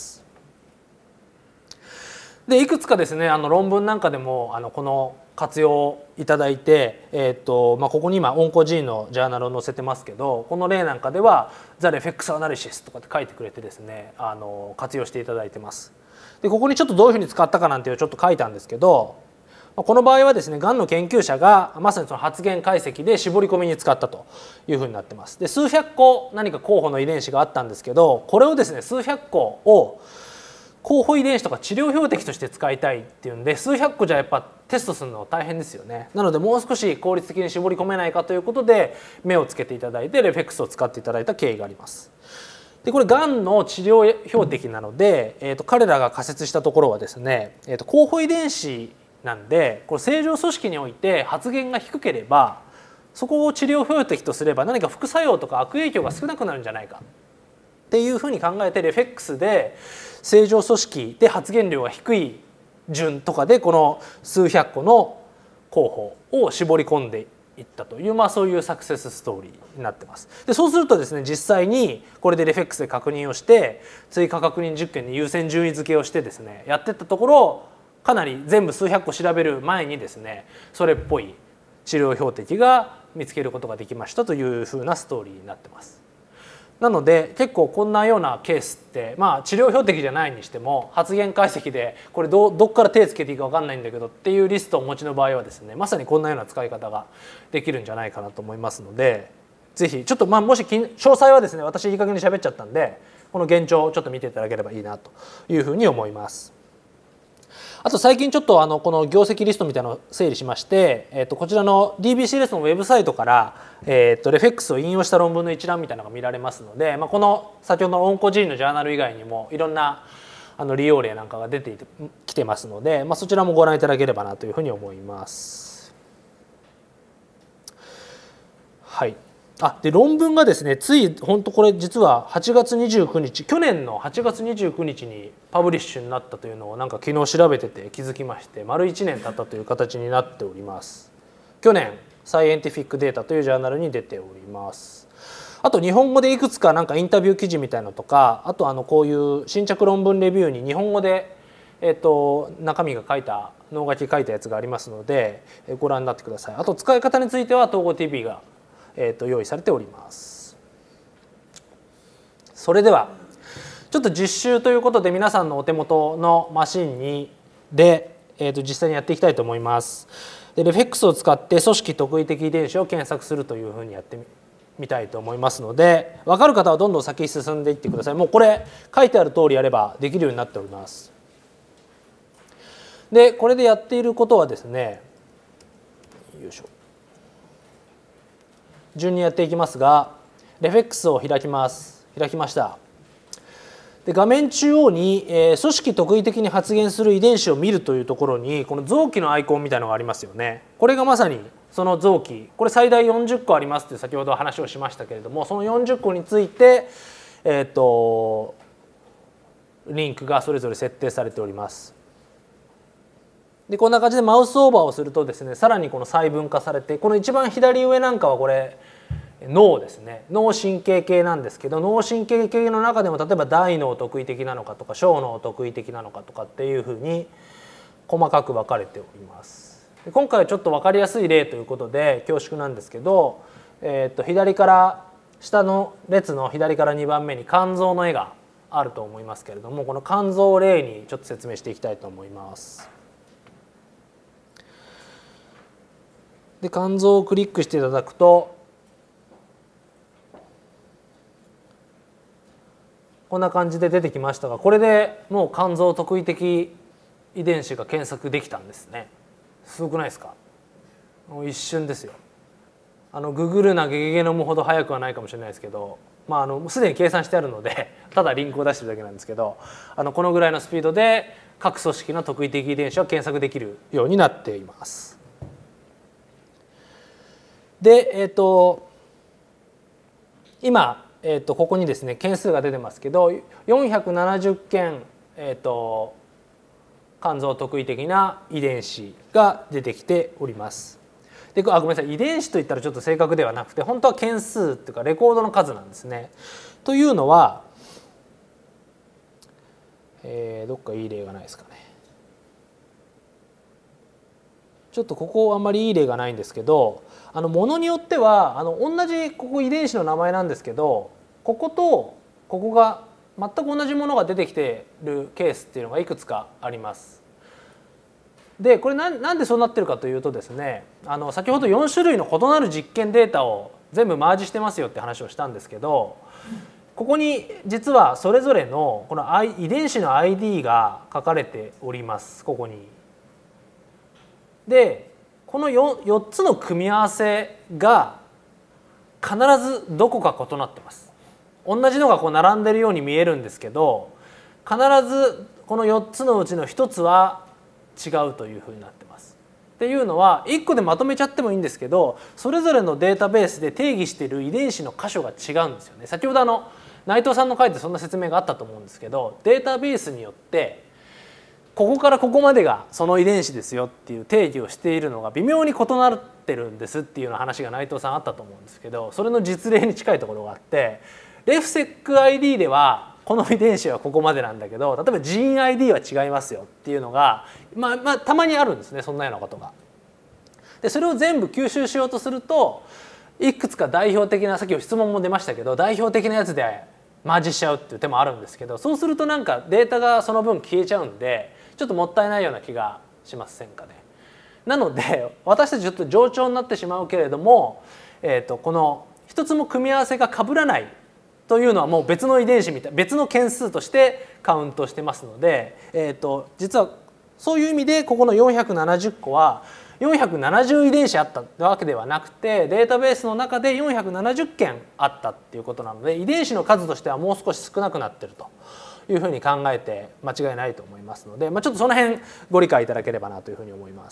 Speaker 1: でいくつかですね論文なんかでもこの活用をいただいて、ここに今オンコジーンのジャーナルを載せてますけど、この例なんかでは「The Reflex Analysis」とかって書いてくれてですね活用していただいてます。でここにちょっとどういうふうに使ったかなんていうのをちょっと書いたんですけど、この場合はですねがんの研究者がまさにその発現解析で絞り込みに使ったというふうになってます。で数百個何か候補の遺伝子があったんですけど、これをですね数百個を候補遺伝子とか治療標的として使いたいっていうんで、数百個じゃやっぱテストするの大変ですよね。なのでもう少し効率的に絞り込めないかということで目をつけていただいてレフェックスを使っていただいた経緯があります。でこれがんの治療標的なので、彼らが仮説したところはですね、候補遺伝子なんでこれ正常組織において発現が低ければそこを治療標的とすれば何か副作用とか悪影響が少なくなるんじゃないかっていうふうに考えてレフェックスで正常組織で発現量が低い順とかでこの数百個の候補を絞り込んでいったという、そういうサクセスストーリーになってます。でそうするとですね実際にこれでレフェックスで確認をして追加確認実験に優先順位付けをしてですねやってったところかなり全部数百個調べる前にですねそれっぽい治療標的が見つけることができましたというふうなストーリーになってます。 なので結構こんなようなケースって、まあ、治療標的じゃないにしても発言解析でこれどっから手つけていいか分かんないんだけどっていうリストをお持ちの場合はですね、まさにこんなような使い方ができるんじゃないかなと思いますので、ぜひちょっともし詳細はですね、私いい加減に喋っちゃったんでこの現状をちょっと見ていただければいいなというふうに思います。あと最近ちょっとこの業績リストみたいなのを整理しまして、こちらの DBCLS のウェブサイトから、レフェックスを引用した論文の一覧みたいなのが見られますので、この先ほどのオンコジーンのジャーナル以外にもいろんな利用例なんかが出てきてますので、そちらもご覧いただければなというふうに思います。はい。で論文がですね、つい本当これ実は8月29日去年の8月29日にパブリッシュになったというのをなんか昨日調べてて気づきまして、丸1年経ったという形になっております。去年サイエンティフィックデータというジャーナルに出ております。あと日本語でいくつかなんかインタビュー記事みたいなのとか、あとこういう新着論文レビューに日本語で中身が書いた脳書き書いたやつがありますのでご覧になってください。あと使い方については統合 TV が用意されております。それではちょっと実習ということで皆さんのお手元のマシンで実際にやっていきたいと思います。でレフェックスを使って組織特異的遺伝子を検索するというふうにやってみたいと思いますので、分かる方はどんどん先に進んでいってください。もうこれ書いてある通りやればできるようになっております。でこれでやっていることはですね、よいしょ、順にやっていきますが、レフェックスを開きます。開きました。で画面中央に、組織特異的に発現する遺伝子を見るというところにこの臓器のアイコンみたいなのがありますよね。これがまさにその臓器、これ最大40個ありますって先ほど話をしましたけれども、その40個について、リンクがそれぞれ設定されております。でこんな感じでマウスオーバーをするとですね、さらにこの細分化されて、この一番左上なんかはこれ脳ですね、脳神経系なんですけど、脳神経系の中でも例えば大脳特異的なのかとか小脳特異的なのかとかっていうふうに細かく分かれております。で今回はちょっと分かりやすい例ということで恐縮なんですけど、左から下の列の左から2番目に肝臓の絵があると思いますけれども、この肝臓を例にちょっと説明していきたいと思います。で肝臓をクリックしていただくとこんな感じで出てきましたが、これでもう肝臓特異的遺伝子が検索できたんですね。すごくないですか？もう一瞬ですよ。ググるなゲゲゲのむほど早くはないかもしれないですけど、すでに計算してあるのでただリンクを出してるだけなんですけど、このぐらいのスピードで各組織の特異的遺伝子を検索できるようになっています。で、今、ここにですね件数が出てますけど、470件、肝臓特異的な遺伝子が出てきております。でごめんなさい、遺伝子といったらちょっと正確ではなくて、本当は件数っていうかレコードの数なんですね。というのは、どっかいい例がないですかね。ちょっとここあんまりいい例がないんですけど、ものによっては同じここ遺伝子の名前なんですけど、こことここが全く同じものが出てきているケースっていうのがいくつかあります。でこれなんでそうなってるかというとですね、先ほど4種類の異なる実験データを全部マージしてますよって話をしたんですけど、ここに実はそれぞれのこの遺伝子の ID が書かれております。ここに。でこの 4つの組み合わせが必ずどこか異なってます。同じのがこう並んでるように見えるんですけど、必ずこの4つのうちの1つは違うというふうになってます。っていうのは1個でまとめちゃってもいいんですけど、それぞれのデータベースで定義している遺伝子の箇所が違うんですよね。先ほど内藤さんの書いてそんな説明があったと思うんですけど、データベースによってここからここまでがその遺伝子ですよっていう定義をしているのが微妙に異なってるんですっていうような話が内藤さんあったと思うんですけど、それの実例に近いところがあって、レフセック ID ではこの遺伝子はここまでなんだけど、例えばジーン ID は違いますよっていうのがたまにあるんですね、そんなようなことが。でそれを全部吸収しようとするといくつか代表的な、さっき質問も出ましたけど代表的なやつでマージしちゃうっていう手もあるんですけど、そうするとなんかデータがその分消えちゃうんでちょっともったいないような気がしませんかね。なので私たちちょっと冗長になってしまうけれども、この一つも組み合わせが被らないというのはもう別の遺伝子みたい、別の件数としてカウントしてますので、実はそういう意味でここの470個は470遺伝子あったわけではなくて、データベースの中で470件あったっていうことなので、遺伝子の数としてはもう少し少なくなってるというふうに考えて間違いないと思いますので、ちょっとその辺ご理解いただければなというふうに思います。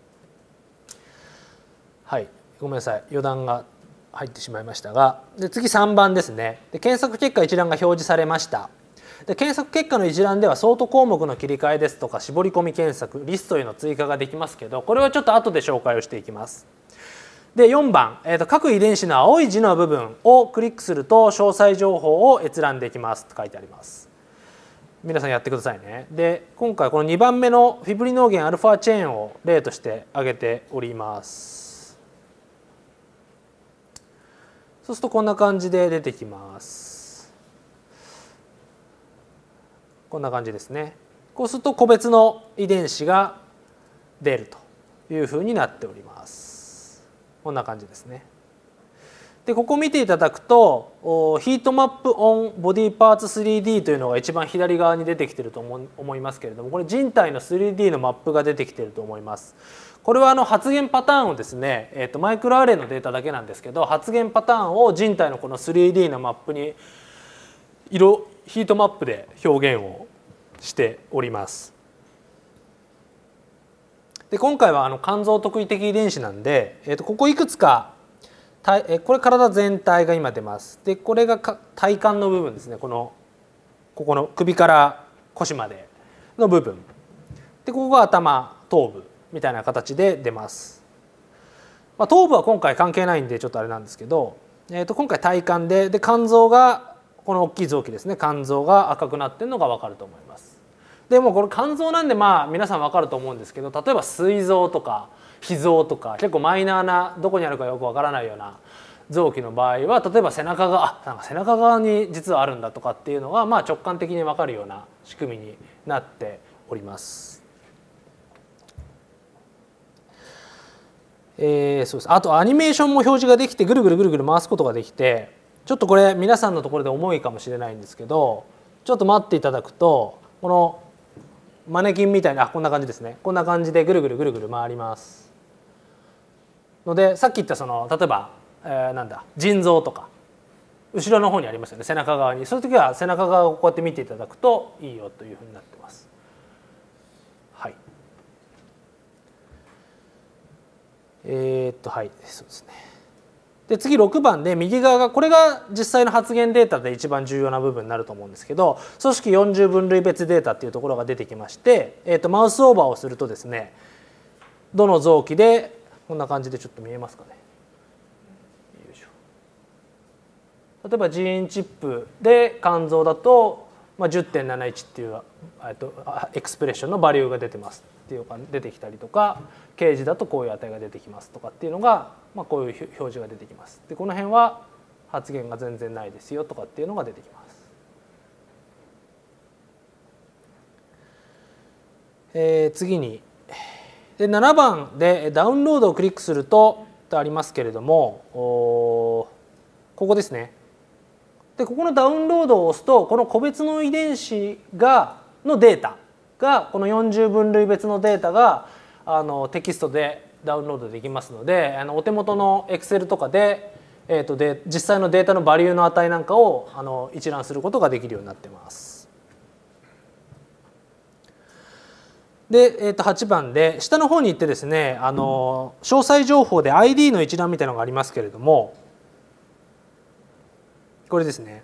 Speaker 1: はい、ごめんなさい、余談が入ってしまいましたが、で次3番ですね。で検索結果一覧が表示されました。で検索結果の一覧ではソート項目の切り替えですとか絞り込み検索、リストへの追加ができますけど、これはちょっと後で紹介をしていきます。で4番、各遺伝子の青い字の部分をクリックすると詳細情報を閲覧できますと書いてあります。皆さんやってくださいね。で今回この2番目のフィブリノーゲンアルファチェーンを例として挙げております。そうするとこんな感じで出てきます。こんな感じですね。こうすると個別の遺伝子が出るというふうになっております。こんな感じですね。でここ見ていただくとヒートマップオンボディパーツ 3D というのが一番左側に出てきていると思いますけれども、これ人体の 3D のマップが出てきていると思います。これは発現パターンをですね、マイクロアレイのデータだけなんですけど、発現パターンを人体のこの 3D のマップにヒートマップで表現をしております。で今回は肝臓特異的遺伝子なんで、ここいくつかこれ体全体が今出ます。でこれが体幹の部分ですね。ここの首から腰までの部分で、ここが頭頭部みたいな形で出ます。頭部は今回関係ないんでちょっとあれなんですけど、今回体幹で肝臓がこの大きい臓器ですね、肝臓が赤くなってるのが分かると思います。でもこれ肝臓なんで皆さん分かると思うんですけど、例えば膵臓とか脾臓とか結構マイナーな、どこにあるかよく分からないような臓器の場合は、例えば背中がなんか背中側に実はあるんだとかっていうのが直感的に分かるような仕組みになっております。そうです。あとアニメーションも表示ができて、ぐるぐるぐるぐる回すことができて、ちょっとこれ皆さんのところで重いかもしれないんですけど、ちょっと待っていただくとこのマネキンみたいな、こんな感じですね。こんな感じでぐるぐるぐるぐる回りますので、さっき言った例えば、腎臓とか後ろの方にありますよね、背中側に。そういう時は背中側をこうやって見ていただくといいよというふうになってます。はい。はい、そうですね。で次6番で右側が、これが実際の発現データで一番重要な部分になると思うんですけど、組織40分類別データっていうところが出てきまして、マウスオーバーをするとですね、どの臓器でこんな感じで、ちょっと見えますかね。よいしょ。例えばジーンチップで肝臓だと、10.71 っていうエクスプレッションのバリューが出てますっていうか出てきたりとか、ケージだとこういう値が出てきますとかっていうのが、こういう表示が出てきます。でこの辺は発現が全然ないですよとかっていうのが出てきます。次にで7番でダウンロードをクリックするとありますけれども、ここですね。でここのダウンロードを押すと、この個別の遺伝子のデータが、この40分類別のデータがテキストでダウンロードできますので、お手元の Excel とかで、実際のデータのバリューの値なんかを一覧することができるようになってます。で、8番で下の方に行ってですね、詳細情報で ID の一覧みたいなのがありますけれども、これですね。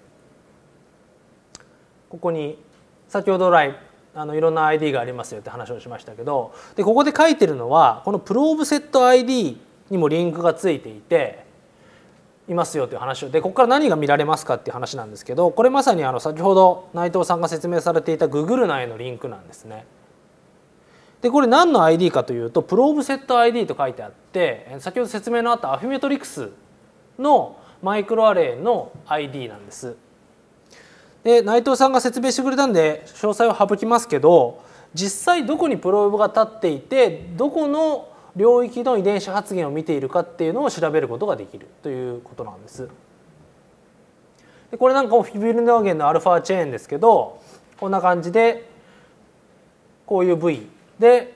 Speaker 1: ここに先ほどいろんな ID がありますよって話をしましたけど、でここで書いてるのはこのプローブセット ID にもリンクがついていていますよという話を、でここから何が見られますかっていう話なんですけど、これまさに先ほど内藤さんが説明されていた Google 内のリンクなんですね。でこれ何の ID かというと、プローブセット ID と書いてあって、先ほど説明のあったアフィメトリクスのマイクロアレイの ID なんです。で内藤さんが説明してくれたんで詳細を省きますけど、実際どこにプローブが立っていてどこの領域の遺伝子発現を見ているかっていうのを調べることができるということなんです。でこれなんかもフィブリノーゲンのアルファチェーンですけど、こんな感じでこういう部位で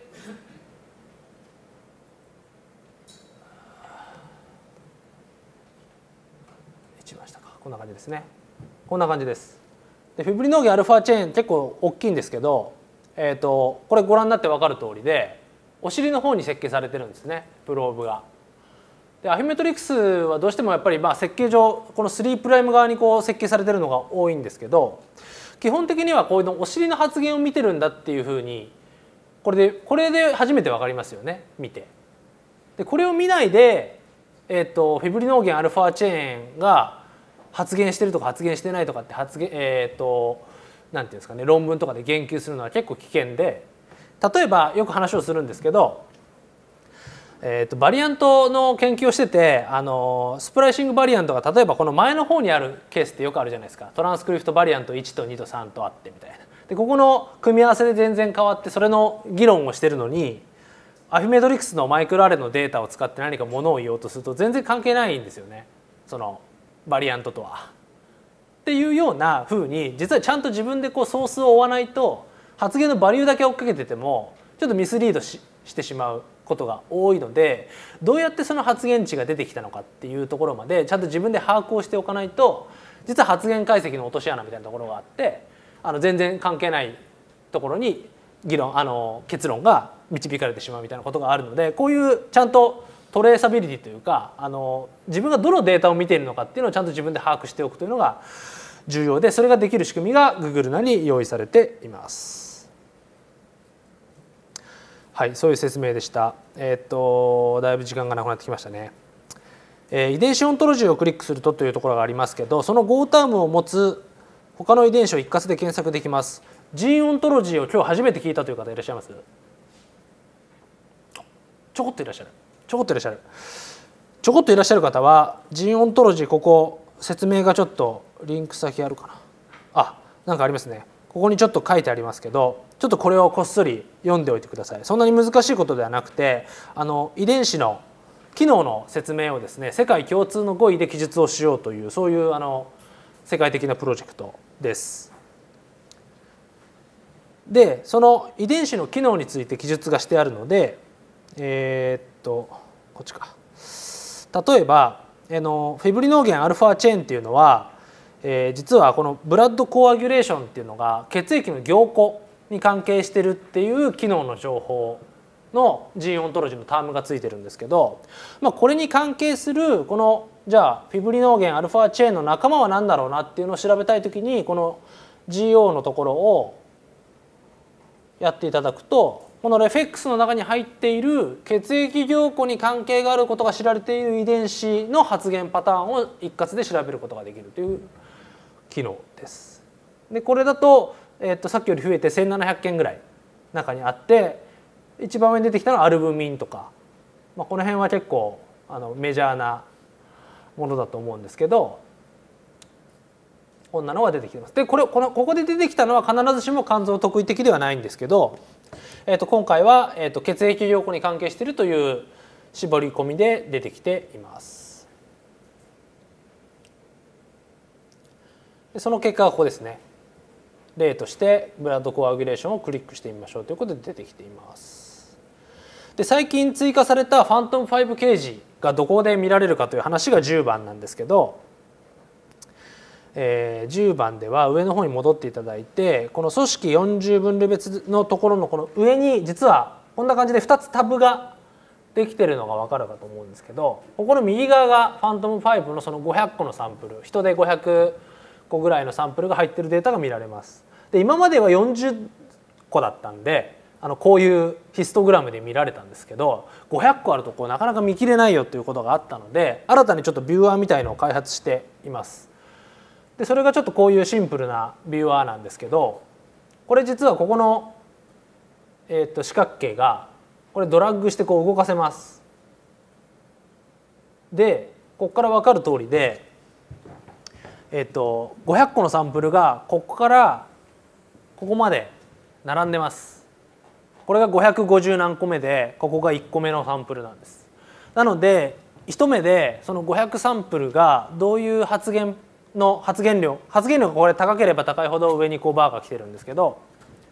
Speaker 1: 一番下か、こんな感じですね。こんな感じです。でフィブリノーゲンアルファチェーン結構大きいんですけど、これご覧になって分かる通りでお尻の方に設計されてるんですね、プローブが。でアフィメトリクスはどうしてもやっぱり設計上この3プライム側にこう設計されてるのが多いんですけど、基本的にはこういうのお尻の発現を見てるんだっていうふうにこれで初めて分かりますよね、見て。でこれを見ないで、フィブリノーゲンアルファチェーンが発現してるとか発現してないとかってなんていうんですかね、論文とかで言及するのは結構危険で、例えばよく話をするんですけど、バリアントの研究をしててスプライシングバリアントが例えばこの前の方にあるケースってよくあるじゃないですか。トランスクリプトバリアント1と2と3とあってみたいな。でここの組み合わせで全然変わってそれの議論をしてるのに、アフィメトリクスのマイクロアレのデータを使って何かものを言おうとすると全然関係ないんですよね、そのバリアントとは。っていうようなふうに実はちゃんと自分でこうソースを追わないと発言のバリューだけ追っかけててもちょっとミスリードしてしまうことが多いので、どうやってその発言値が出てきたのかっていうところまでちゃんと自分で把握をしておかないと、実は発言解析の落とし穴みたいなところがあって全然関係ないところに結論が導かれてしまうみたいなことがあるので、こういうちゃんとトレーサビリティというか自分がどのデータを見ているのかっていうのをちゃんと自分で把握しておくというのが重要で、それができる仕組みが Google なに用意されています。はい、そういう説明でした。だいぶ時間がなくなってきましたね。遺伝子オントロジーをクリックするとというところがありますけど、その Go タームを持つ他の遺伝子を一括で検索できます。ジーンオントロジーを今日初めて聞いたという方いらっしゃいます？ちょこっといらっしゃる。ちょこっといらっしゃる方はジーンオントロジー、ここ説明がちょっとリンク先あるかな。なんかありますね。ここにちょっと書いてありますけど、ちょっとこれをこっそり読んでおいてください。そんなに難しいことではなくて遺伝子の機能の説明をですね、世界共通の語彙で記述をしようという、そういう世界的なプロジェクトです。でその遺伝子の機能について記述がしてあるので、こっちか。例えばフィブリノーゲンアルファチェーンっていうのは、実はこのブラッドコアギュレーションっていうのが血液の凝固に関係してるっていう機能の情報のジーンオントロジーのタームがついてるんですけど、これに関係するこのじゃあフィブリノーゲンアルファチェーンの仲間は何だろうなっていうのを調べたいときにこの GO のところをやっていただくと、このレフェックスの中に入っている血液凝固に関係があることが知られている遺伝子の発現パターンを一括で調べることができるという機能です。でこれだと、さっきより増えて1700件ぐらい中にあって、一番上に出てきたのはアルブミンとか、この辺は結構メジャーなものだと思うんですけど、こんなのが出てきてます。でここで出てきたのは必ずしも肝臓特異的ではないんですけど、今回は、血液凝固に関係しているという絞り込みで出てきています。その結果がここですね。例としてブラッドコアギュレーションをクリックしてみましょうということで出てきています。で最近追加されたファントム5掲示がどこで見られるかという話が10番なんですけど、10番では上の方に戻っていただいて、この組織40分類別のところのこの上に実はこんな感じで2つタブができてるのが分かるかと思うんですけど、ここの右側がファントム5のその500個のサンプル、人で500個ぐらいのサンプルが入ってるデータが見られます。で今までは40個だったんでこういうヒストグラムで見られたんですけど、500個あるとなかなか見切れないよということがあったので、新たにちょっとビューアーみたいのを開発しています。でそれがちょっとこういうシンプルなビューアーなんですけど、これ実はここの、四角形がこれドラッグしてこう動かせます。でここから分かる通りで、500個のサンプルがここからここまで並んでます。これが550何個目で、ここが1個目のサンプルなんです。なので一目でその500サンプルがどういう発言量がこれ高ければ高いほど上にこうバーが来てるんですけど、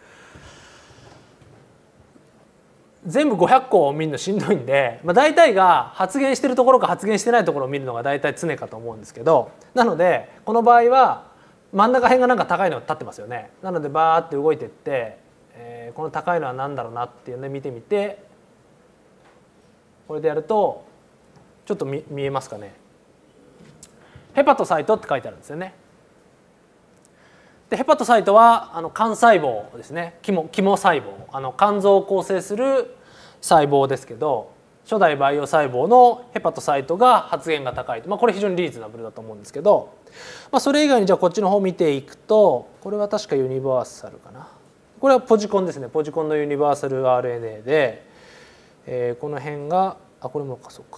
Speaker 1: 全部500個を見るのしんどいんで、大体が発言してるところか発言してないところを見るのが大体常かと思うんですけど、なのでこの場合は真ん中辺がなんか高いのが立ってますよね。なのでバーって動いていって、この高いのは何だろうなっていうので見てみて、これでやるとちょっと見えますかね。ヘパトサイトって書いてあるんですよね。でヘパトサイトは肝細胞ですね。肝細胞、肝臓を構成する細胞ですけど、初代培養細胞のヘパトサイトが発現が高い、これ非常にリーズナブルだと思うんですけど、それ以外にじゃあこっちの方見ていくと、これは確かユニバーサルかな。これはポジコンですね。ポジコンのユニバーサル RNA で、この辺がこれもか、そうか、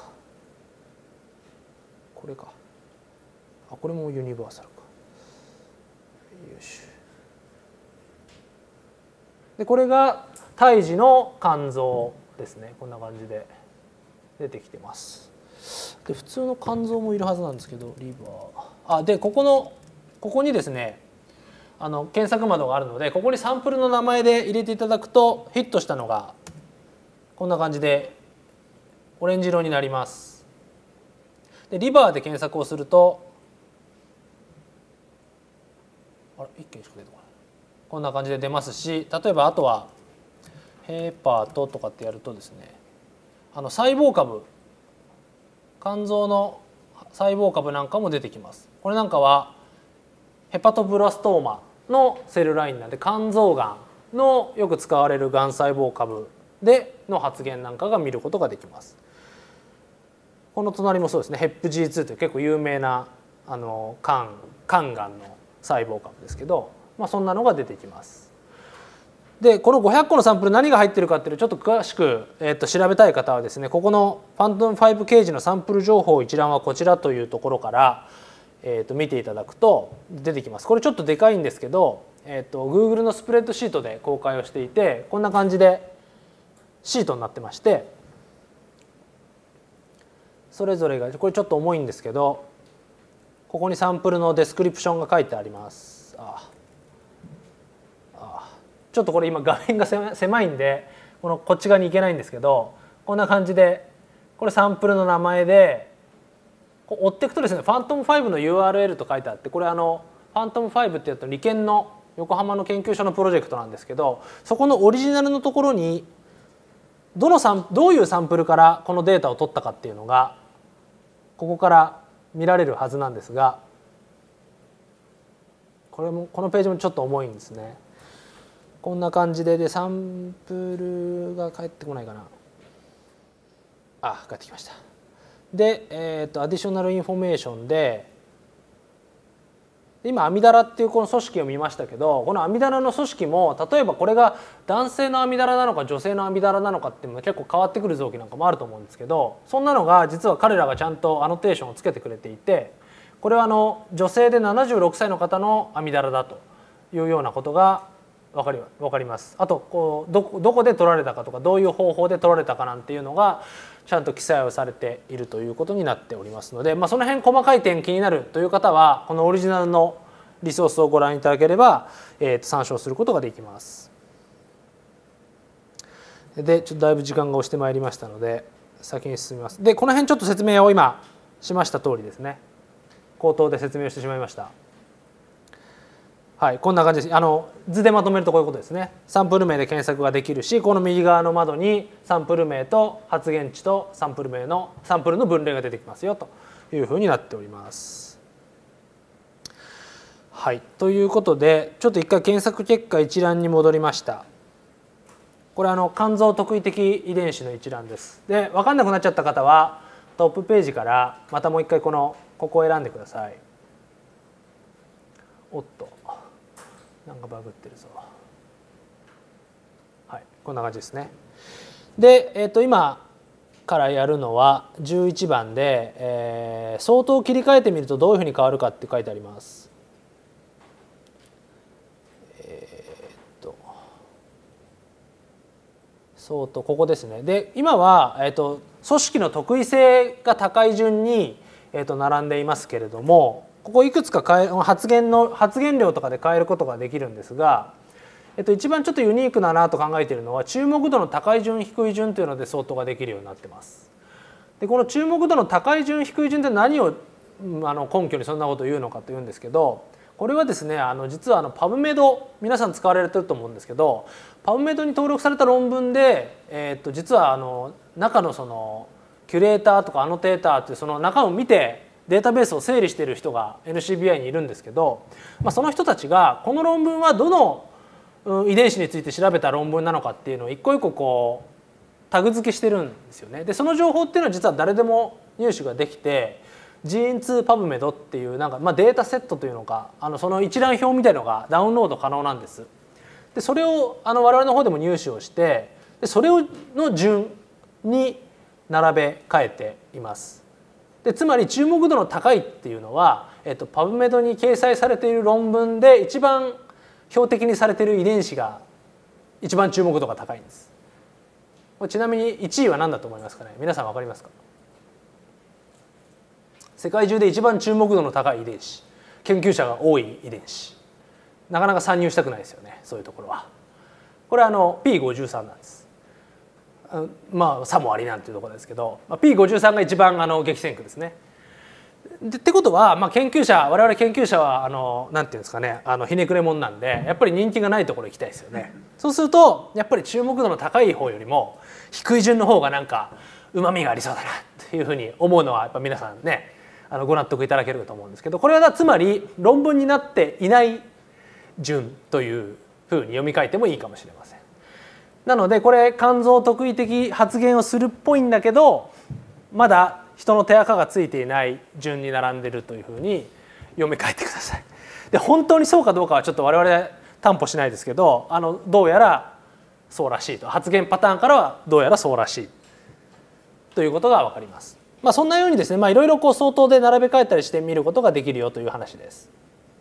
Speaker 1: これか、これもユニバーサルか。よし。でこれが胎児の肝臓ですね。こんな感じで出てきてます。で普通の肝臓もいるはずなんですけど、リバーでここにですね検索窓があるので、ここにサンプルの名前で入れていただくとヒットしたのがこんな感じでオレンジ色になります。でリバーで検索をすると1件しか出てこない。こんな感じで出ますし、例えばあとはヘパトとかってやるとですね、細胞株、肝臓の細胞株なんかも出てきます。これなんかはヘパトブラストーマのセルラインなんで、肝臓がんのよく使われるがん細胞株での発現なんかが見ることができます。この隣もそうですね。ヘップ G2 という結構有名な肝がんの細胞株ですけど、そんなのが出てきます。でこの500個のサンプル何が入ってるかっていうのをちょっと詳しく、調べたい方はですね、ここのファントム5ケージのサンプル情報一覧はこちらというところから、見ていただくと出てきます。これちょっとでかいんですけど、Google のスプレッドシートで公開をしていて、こんな感じでシートになってまして、それぞれがこれちょっと重いんですけど、ここにサンプルのデスクリプションが書いてあります。ちょっとこれ今画面が狭いんでこっち側に行けないんですけど、こんな感じでこれサンプルの名前で追っていくとですね、ファントム5の URL と書いてあって、これファントム5っていうと理研の横浜の研究所のプロジェクトなんですけど、そこのオリジナルのところにどういうサンプルからこのデータを取ったかっていうのがここから見られるはずなんですが、このページもちょっと重いんですね。こんな感じで、サンプルが返ってこないかな。返ってきました。で、アディショナルインフォメーションで今アミダラっていうこの組織を見ましたけど、このアミダラの組織も例えばこれが男性のアミダラなのか女性のアミダラなのかっていうのが結構変わってくる臓器なんかもあると思うんですけど、そんなのが実は彼らがちゃんとアノテーションをつけてくれていて、これは女性で76歳の方のアミダラだというようなことが分かります。あとどこで取られたかとか、どういう方法で取られたかなんていうのがちゃんと記載をされているということになっておりますので、その辺細かい点気になるという方はこのオリジナルのリソースをご覧いただければ、参照することができます。でちょっとだいぶ時間が押してまいりましたので先に進みます。でこの辺ちょっと説明を今しました通りですね、口頭で説明をしてしまいました。こんな感じです。図でまとめるとこういうことですね。サンプル名で検索ができるし、この右側の窓にサンプル名と発現地とサンプルの分類が出てきますよというふうになっております。ということでちょっと一回検索結果一覧に戻りました。これ肝臓特異的遺伝子の一覧です。で分かんなくなっちゃった方はトップページからまたもう一回ここを選んでください。おっとなんかバグってるぞ。こんな感じですね。で、今からやるのは11番で、相当切り替えてみるとどういうふうに変わるかって書いてあります。相当ここですね。で今は、組織の特異性が高い順に、並んでいますけれども、ここいくつか発言量とかで変えることができるんですが、一番ちょっとユニークだなと考えているのは注目度の高い順低い順というので相当ができるようになってます。でこの注目度の高い順低い順って何を根拠にそんなことを言うのかというんですけど、これはですね実はパブメド皆さん使われてると思うんですけど、パブメドに登録された論文で、実は中のそのキュレーターとかアノテーターっていうその中を見てデータベースを整理している人が NCBI にいるんですけど、その人たちがこの論文はどの遺伝子について調べた論文なのかっていうのを一個一個こうタグ付けしてるんですよね。でその情報っていうのは実は誰でも入手ができて、Gene2PubMed っていうなんか、データセットというのかその一覧表みたいのがダウンロード可能なんです。でそれを我々の方でも入手をして、でそれの順に並べ替えています。でつまり注目度の高いっていうのは、PubMed に掲載されている論文で一番標的にされている遺伝子が一番注目度が高いんです。ちなみに1位は何だと思いますかね。皆さん分かりますか。世界中で一番注目度の高い遺伝子、研究者が多い遺伝子、なかなか参入したくないですよね。そういうところはこれはP53 なんです。さもありなんていうところですけど、P53 が一番激戦区ですね。ってことは、我々研究者はなんていうんですかねひねくれ者なんで、やっぱり人気がないところ行きたいですよね。そうするとやっぱり注目度の高い方よりも低い順の方がなんかうまみがありそうだなっていうふうに思うのはやっぱ皆さんねご納得いただけると思うんですけど、これはつまり論文になっていない順というふうに読み替えてもいいかもしれません。なのでこれ肝臓特異的発現をするっぽいんだけど、まだ人の手垢がついていない順に並んでいるというふうに読み替えてください。で本当にそうかどうかはちょっと我々担保しないですけど、どうやらそうらしいと、発現パターンからはどうやらそうらしいということが分かります。そんなようにですね、いろいろ相当で並べ替えたりしてみることができるよという話です。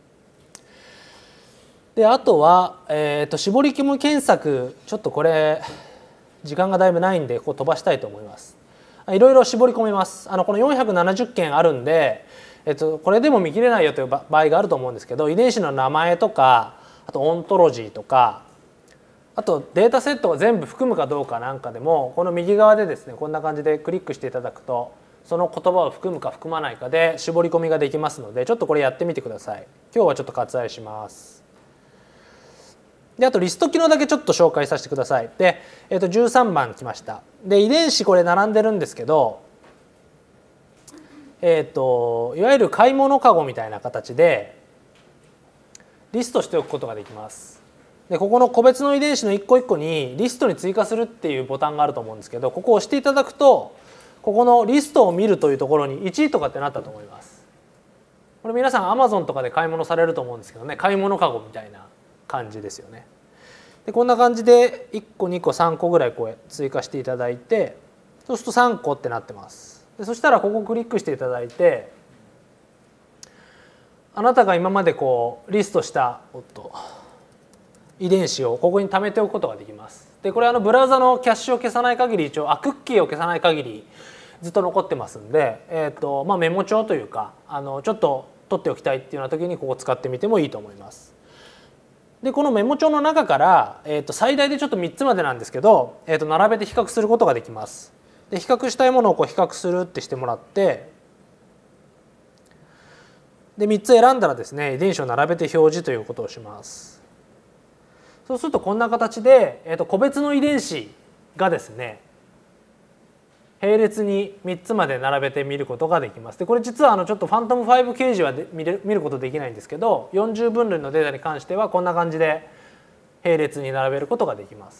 Speaker 1: であとは、絞り込み検索、ちょっとこれ時間がだいぶないんでここ飛ばしたいと思います。いろいろ絞り込めます。この470件あるんで、これでも見切れないよという場合があると思うんですけど、遺伝子の名前とか、あとオントロジーとか、あとデータセットが全部含むかどうかなんかでも、この右側でですねこんな感じでクリックしていただくとその言葉を含むか含まないかで絞り込みができますので、ちょっとこれやってみてください。今日はちょっと割愛します。であとリスト機能だけちょっと紹介させてください。で、13番来ました。で遺伝子これ並んでるんですけど、いわゆる買い物かごみたいな形でリストしておくことができます。でここの個別の遺伝子の一個一個にリストに追加するっていうボタンがあると思うんですけど、ここを押していただくとここのリストを見るというところに1位とかってなったと思います。これ皆さん Amazon とかで買い物されると思うんですけどね、買い物かごみたいな感じですよね。でこんな感じで1個2個3個ぐらいこう追加していただいて、そうすると3個ってなってます。でそしたらここをクリックしていただいて、あなたが今までこうリストした遺伝子をここに貯めておくことができます。でこれブラウザのキャッシュを消さない限り、一応クッキーを消さない限りずっと残ってますんで、メモ帳というかちょっと取っておきたいっていうような時にここ使ってみてもいいと思います。でこのメモ帳の中から、最大でちょっと3つまでなんですけど、並べて比較することができます。で比較したいものをこう比較するってしてもらって、で3つ選んだらですね遺伝子を並べて表示ということをします。そうするとこんな形で、個別の遺伝子がですね並列に3つまで並べて見ることができます。でこれ実はちょっとファントム5掲示は見ることできないんですけど、40分類のデータに関してはこんな感じで並列に並べることができます。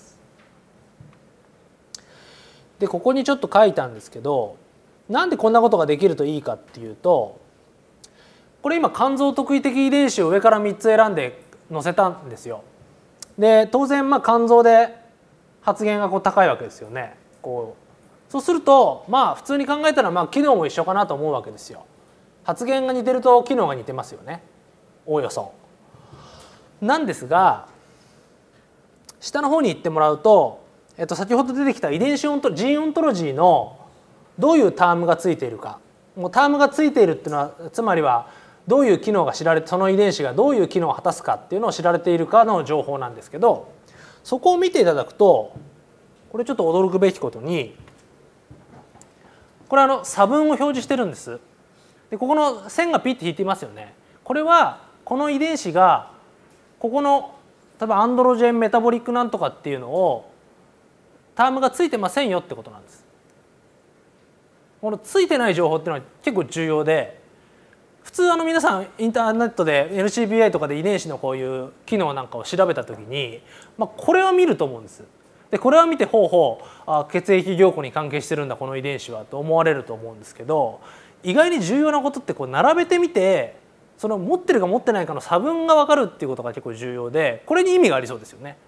Speaker 1: でここにちょっと書いたんですけど、なんでこんなことができるといいかっていうと、これ今肝臓特異的遺伝子を上から3つ選んで載せたんですよ。で当然肝臓で発現が高いわけですよね。 そうするとまあ普通に考えたらまあ機能も一緒かなと思うわけですよ。発現が似てると機能が似てますよね、おおよそ。なんですが下の方に行ってもらうと、先ほど出てきた遺伝子ジーンオントロジーのどういうタームがついているか、もうタームがついているっていうのはつまりはどういう機能が知られて、その遺伝子がどういう機能を果たすかっていうのを知られているかの情報なんですけど、そこを見ていただくとこれちょっと驚くべきことに、これ差分を表示してるんです。でここの線がピッて引いていますよね。これはこの遺伝子がここの例えばアンドロジェンメタボリックなんとかっていうのをタームがついてませんよってことなんです。このついてない情報っていうのは結構重要で、普通皆さんインターネットで NCBI とかで遺伝子のこういう機能なんかを調べた時に、これは見ると思うんです。でこれは見てほうほう血液凝固に関係してるんだこの遺伝子はと思われると思うんですけど、意外に重要なことってこう並べてみてその持ってるか持ってないかの差分が分かるっていうことが結構重要で、これに意味がありそうですよね。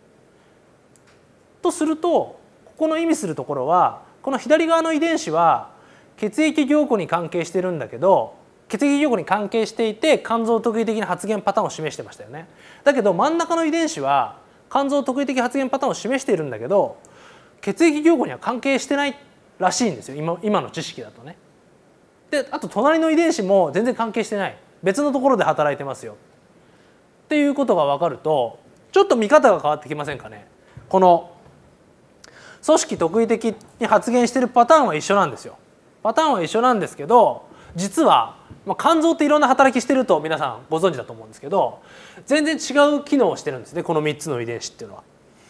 Speaker 1: とするとここの意味するところは、この左側の遺伝子は血液凝固に関係してるんだけど、血液凝固に関係していて肝臓特異的な発現パターンを示してましたよね。だけど真ん中の遺伝子は肝臓特異的発現パターンを示しているんだけど血液凝固には関係してないらしいんですよ、今の知識だとね。であと隣の遺伝子も全然関係してない、別のところで働いてますよっていうことが分かると、ちょっと見方が変わってきませんかね。この組織特異的に発現しているパターンは一緒なんですよ。パターンは一緒なんですけど、実は、肝臓っていろんな働きしてると皆さんご存知だと思うんですけど、全然違う機能をしてるんですね、この3つの遺伝子っていうのは。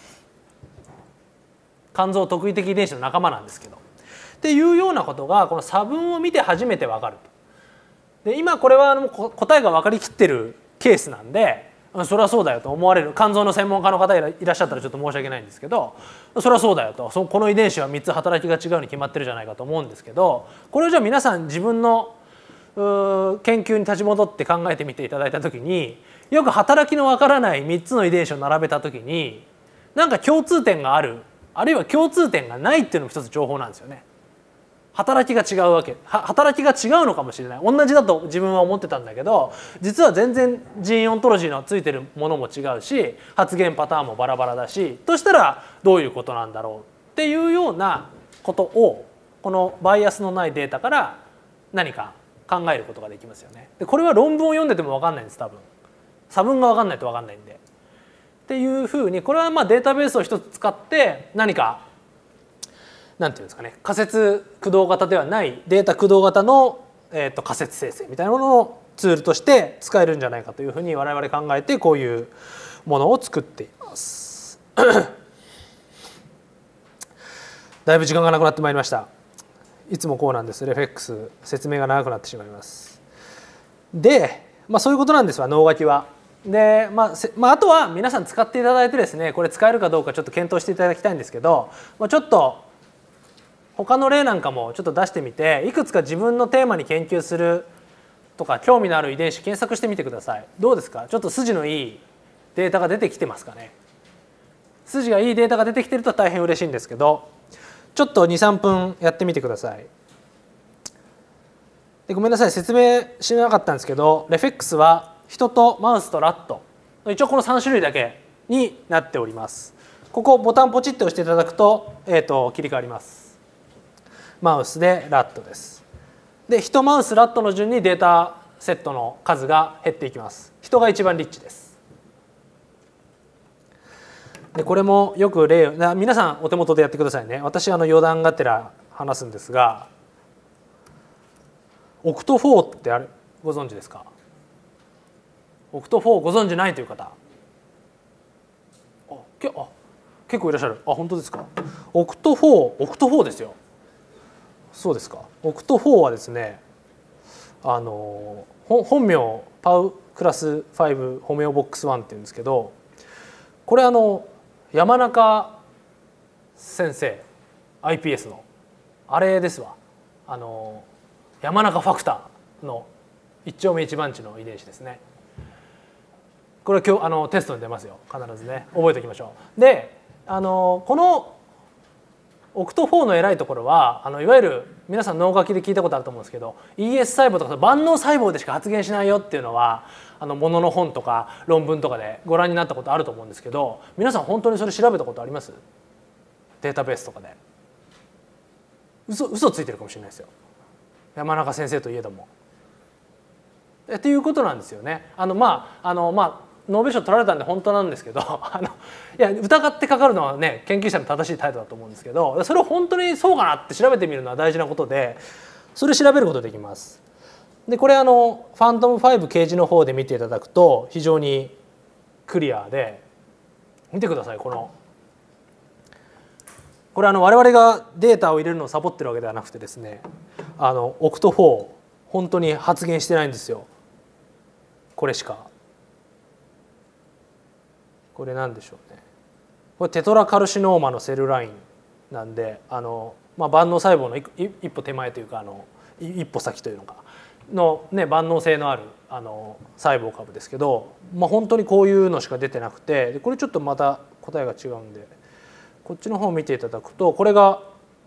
Speaker 1: 肝臓特異的遺伝子の仲間なんですけど。っていうようなことがこの差分を見て初めて分かると。で今これは答えが分かりきってるケースなんで、それはそうだよと思われる肝臓の専門家の方いらっしゃったらちょっと申し訳ないんですけど、それはそうだよと、この遺伝子は3つ働きが違うに決まってるじゃないかと思うんですけど、これをじゃあ皆さん自分の研究に立ち戻って考えてみていただいた時に、よく働きのわからない3つの遺伝子を並べた時に何か共通点がある、あるいは共通点がないっていうのも一つ情報なんですよね。働きが違うわけ、働きが違うのかもしれない、同じだと自分は思ってたんだけど実は全然ジーンオントロジーのついてるものも違うし発現パターンもバラバラだし、としたらどういうことなんだろうっていうようなことをこのバイアスのないデータから何か考えることができますよね。でこれは論文を読んでても分かんないんです、多分差分が分かんないと分かんないんで。っていうふうにこれはデータベースを一つ使って何かなんていうんですかね、仮説駆動型ではないデータ駆動型の、仮説生成みたいなものをツールとして使えるんじゃないかというふうに我々考えてこういうものを作っています。だいぶ時間がなくなってまいりました。いつもこうなんです。レフェックス説明が長くなってしまいます。で、そういうことなんですわ、脳書きは。で、あとは皆さん使っていただいてですね、これ使えるかどうかちょっと検討していただきたいんですけど、ちょっと他の例なんかもちょっと出してみて、いくつか自分のテーマに研究するとか興味のある遺伝子検索してみてください。どうですか？ちょっと筋のいいデータが出てきてますかね。筋がいいデータが出てきてると大変嬉しいんですけど、ちょっと 2,3 分やってみてください。でごめんなさい、説明しなかったんですけど、レフェックスは人とマウスとラット、一応この3種類だけになっております。ここボタンポチッと押していただくと、切り替わります。マウスでラットです。で人マウスラットの順にデータセットの数が減っていきます。人が一番リッチです。でこれもよく皆さんお手元でやってくださいね。私余談がてら話すんですが、オクト4ってご存知ですか？オクト4ご存知ないという方、結構いらっしゃる。本当ですか？オクト4ですよ。そうですか。オクト4はですね、本名パウクラス5ホメオボックス1っていうんですけど、これ山中先生 iPS のあれですわ。山中ファクターの1丁目1番地の遺伝子ですね。これ今日テストに出ますよ、必ずね、覚えておきましょう。でこのオクト4の偉いところはいわゆる皆さん脳書きで聞いたことあると思うんですけど ES 細胞とか万能細胞でしか発現しないよっていうのはものの本とか論文とかでご覧になったことあると思うんですけど、皆さん本当にそれ調べたことあります？データベースとかで嘘ついてるかもしれないですよ、山中先生といえども。っていうことなんですよね。ノーベル賞取られたんで本当なんですけどいや疑ってかかるのはね研究者の正しい態度だと思うんですけど、それを本当にそうかなって調べてみるのは大事なことで、それ調べることができます。でこれファントム5ケージの方で見ていただくと非常にクリアで、見てください。これ我々がデータを入れるのをサボってるわけではなくてですね、オクト4本当に発現してないんですよ。これしか。これなんでしょうね。これテトラカルシノーマのセルラインなんで万能細胞の一歩手前というか一歩先というのかの、ね、万能性のある細胞株ですけど、本当にこういうのしか出てなくて、これちょっとまた答えが違うんでこっちの方を見ていただくと、これが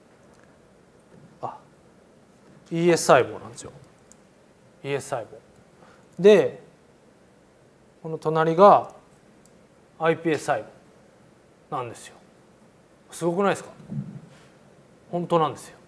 Speaker 1: ES 細胞なんですよ。ES 細胞でこの隣がiPS 細胞なんですよ。すごくないですか？本当なんですよ。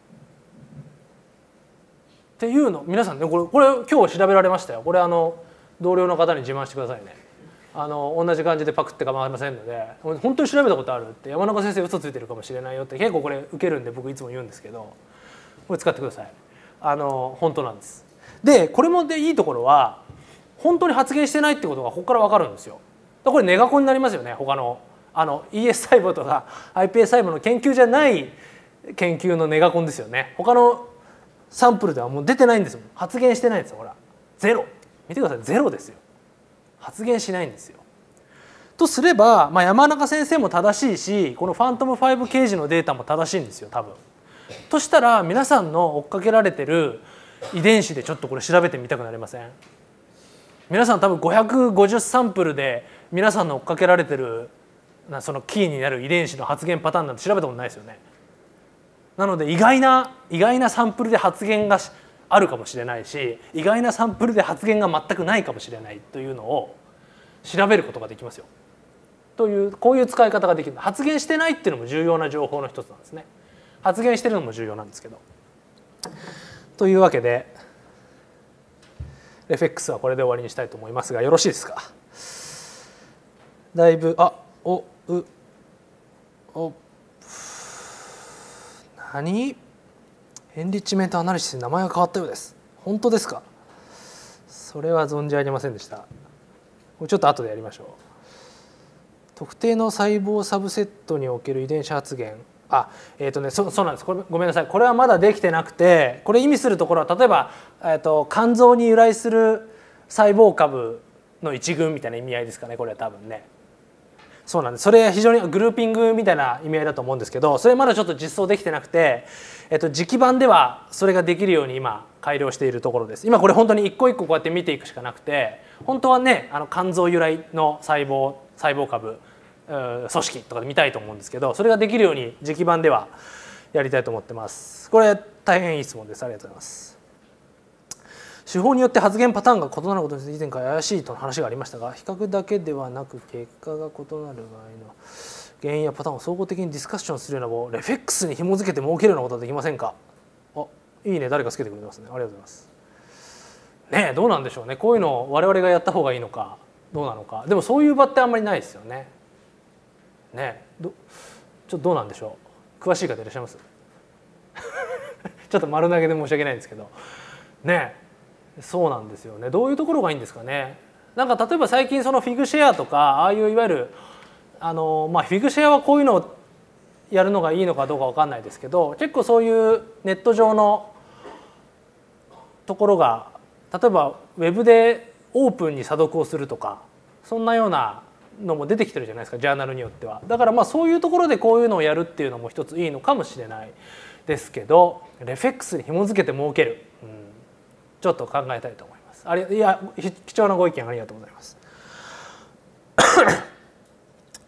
Speaker 1: っていうの皆さんね、これ今日調べられましたよ。これ同僚の方に自慢してくださいね。同じ感じでパクって構いませんので、本当に調べたことあるって山中先生嘘ついてるかもしれないよって結構これ受けるんで僕いつも言うんですけど、これ使ってください。本当なんです。でこれもでいいところは本当に発現してないってことがここから分かるんですよ。これネガコになりますよね。他のES 細胞とか iPS 細胞の研究じゃない研究のネガコンですよね。他のサンプルではもう出てないんですよ。発現してないんですよ。ほらゼロ見てください。ゼロですよ。発現しないんですよ。とすれば、山中先生も正しいし、このファントム5ケージのデータも正しいんですよ多分。としたら皆さんの追っかけられてる遺伝子でちょっとこれ調べてみたくなりません？皆さん多分550サンプルで皆さんの追っかけられてるそのキーになる遺伝子の発現パターンなんて調べたことないですよね。なので意外なサンプルで発現があるかもしれないし、意外なサンプルで発現が全くないかもしれないというのを調べることができますよ。というこういう使い方ができる。発現してないっていうのも重要な情報の一つなんですね。発現してるのも重要なんですけど。というわけでレフェックスはこれで終わりにしたいと思いますがよろしいですか？だいぶ何？エンリッチメントアナリシスに名前が変わったようです。本当ですか？それは存じ上げませんでした。これちょっと後でやりましょう。特定の細胞サブセットにおける遺伝子発現。そうなんです。これごめんなさい。これはまだできてなくて、これ意味するところは例えば、肝臓に由来する細胞株の一群みたいな意味合いですかね。これは多分ね。そうなんです。それ非常にグルーピングみたいな意味合いだと思うんですけど、それまだちょっと実装できてなくて、磁気版ではそれができるように今改良しているところです。今これ本当に一個一個こうやって見ていくしかなくて、本当はね肝臓由来の細胞株組織とかで見たいと思うんですけど、それができるように磁気版ではやりたいと思ってます。これ大変いい質問です。ありがとうございます。手法によって発現パターンが異なることについて以前から怪しいとの話がありましたが、比較だけではなく結果が異なる場合の原因やパターンを総合的にディスカッションするような棒をレフェックスに紐付けて設けるようなことはできませんか？いいね、誰かつけてくれてますね。ありがとうございます。ねえ、どうなんでしょうね。こういうのを我々がやった方がいいのかどうなのか。でもそういう場ってあんまりないですよね。ねえ、ちょっとどうなんでしょう。詳しい方いらっしゃいますちょっと丸投げで申し訳ないんですけどねえ、そうなんですよね。どういうところがいいんですかね。なんか例えば最近そのフィグシェアとかああいういわゆるフィグシェアはこういうのをやるのがいいのかどうか分かんないですけど、結構そういうネット上のところが例えばウェブでオープンに査読をするとか、そんなようなのも出てきてるじゃないですか、ジャーナルによっては。だからそういうところでこういうのをやるっていうのも一ついいのかもしれないですけど、レフェックスに紐付けて設ける、ちょっと考えたいと思います。いや貴重なご意見ありがとうございます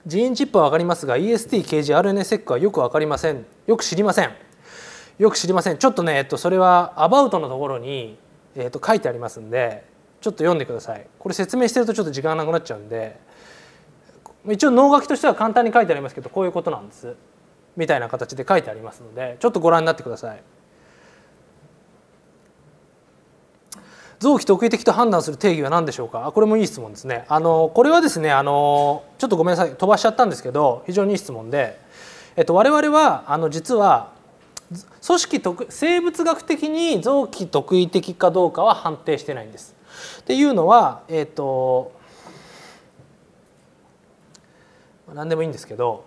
Speaker 1: ジーンチップは分かりますが EST、KG、RNA-seq はよく分かりません。よく知りません。よく知りません。ちょっとね、それはアバウトのところに、書いてありますんで、ちょっと読んでください。これ説明してるとちょっと時間なくなっちゃうんで、一応脳書きとしては簡単に書いてありますけど、こういうことなんですみたいな形で書いてありますので、ちょっとご覧になってください。臓器特異的と判断する定義は何でしょうか。これもいい質問ですね。これはですね、ちょっとごめんなさい、飛ばしちゃったんですけど、非常にいい質問で、我々は実は生物学的に臓器特異的かどうかは判定してないんです。っていうのは、何でもいいんですけど、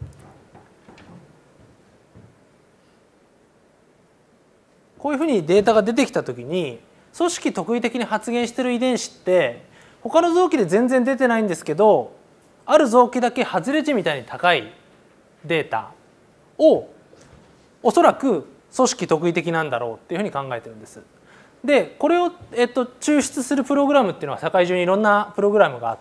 Speaker 1: こういうふうにデータが出てきたときに、組織特異的に発現している遺伝子って他の臓器で全然出てないんですけど、ある臓器だけ外れ値みたいに高いデータをおそらく組織特異的なんだろうっていうふうに考えてるんです。でこれを、抽出するプログラムっていうのは世界中にいろんなプログラムがあって、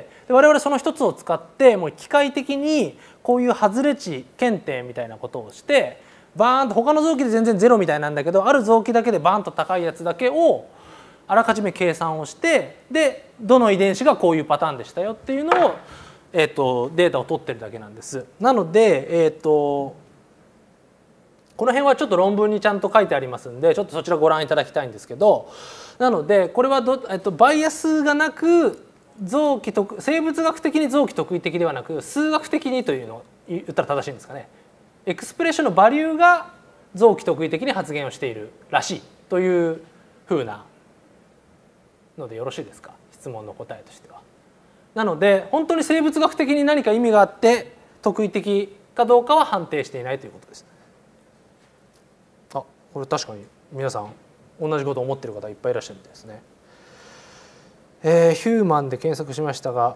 Speaker 1: で我々その一つを使ってもう機械的にこういう外れ値検定みたいなことをして、バーンと他の臓器で全然ゼロみたいなんだけど、ある臓器だけでバーンと高いやつだけをあらかじめ計算をして、でどの遺伝子がこういうパターンでしたよっていうのを、データを取ってるだけなんです。なので、この辺はちょっと論文にちゃんと書いてありますんで、ちょっとそちらご覧いただきたいんですけど、なのでこれはバイアスがなく生物学的に臓器特異的ではなく数学的にというのを言ったら正しいんですかね。エクスプレッションのバリューが臓器特異的に発現をしているらしいというふうなのでよろしいですか、質問の答えとしては。なので本当に生物学的に何か意味があって特異的かどうかは判定していないということです。これ確かに皆さん同じことを思っている方いっぱいいらっしゃるみたいですね。ヒューマンで検索しましたが、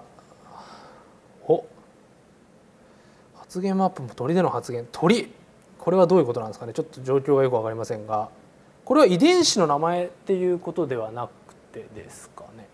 Speaker 1: 発言マップも鳥での発言、鳥、これはどういうことなんですかね。ちょっと状況がよく分かりませんが、これは遺伝子の名前っていうことではなくてですかね。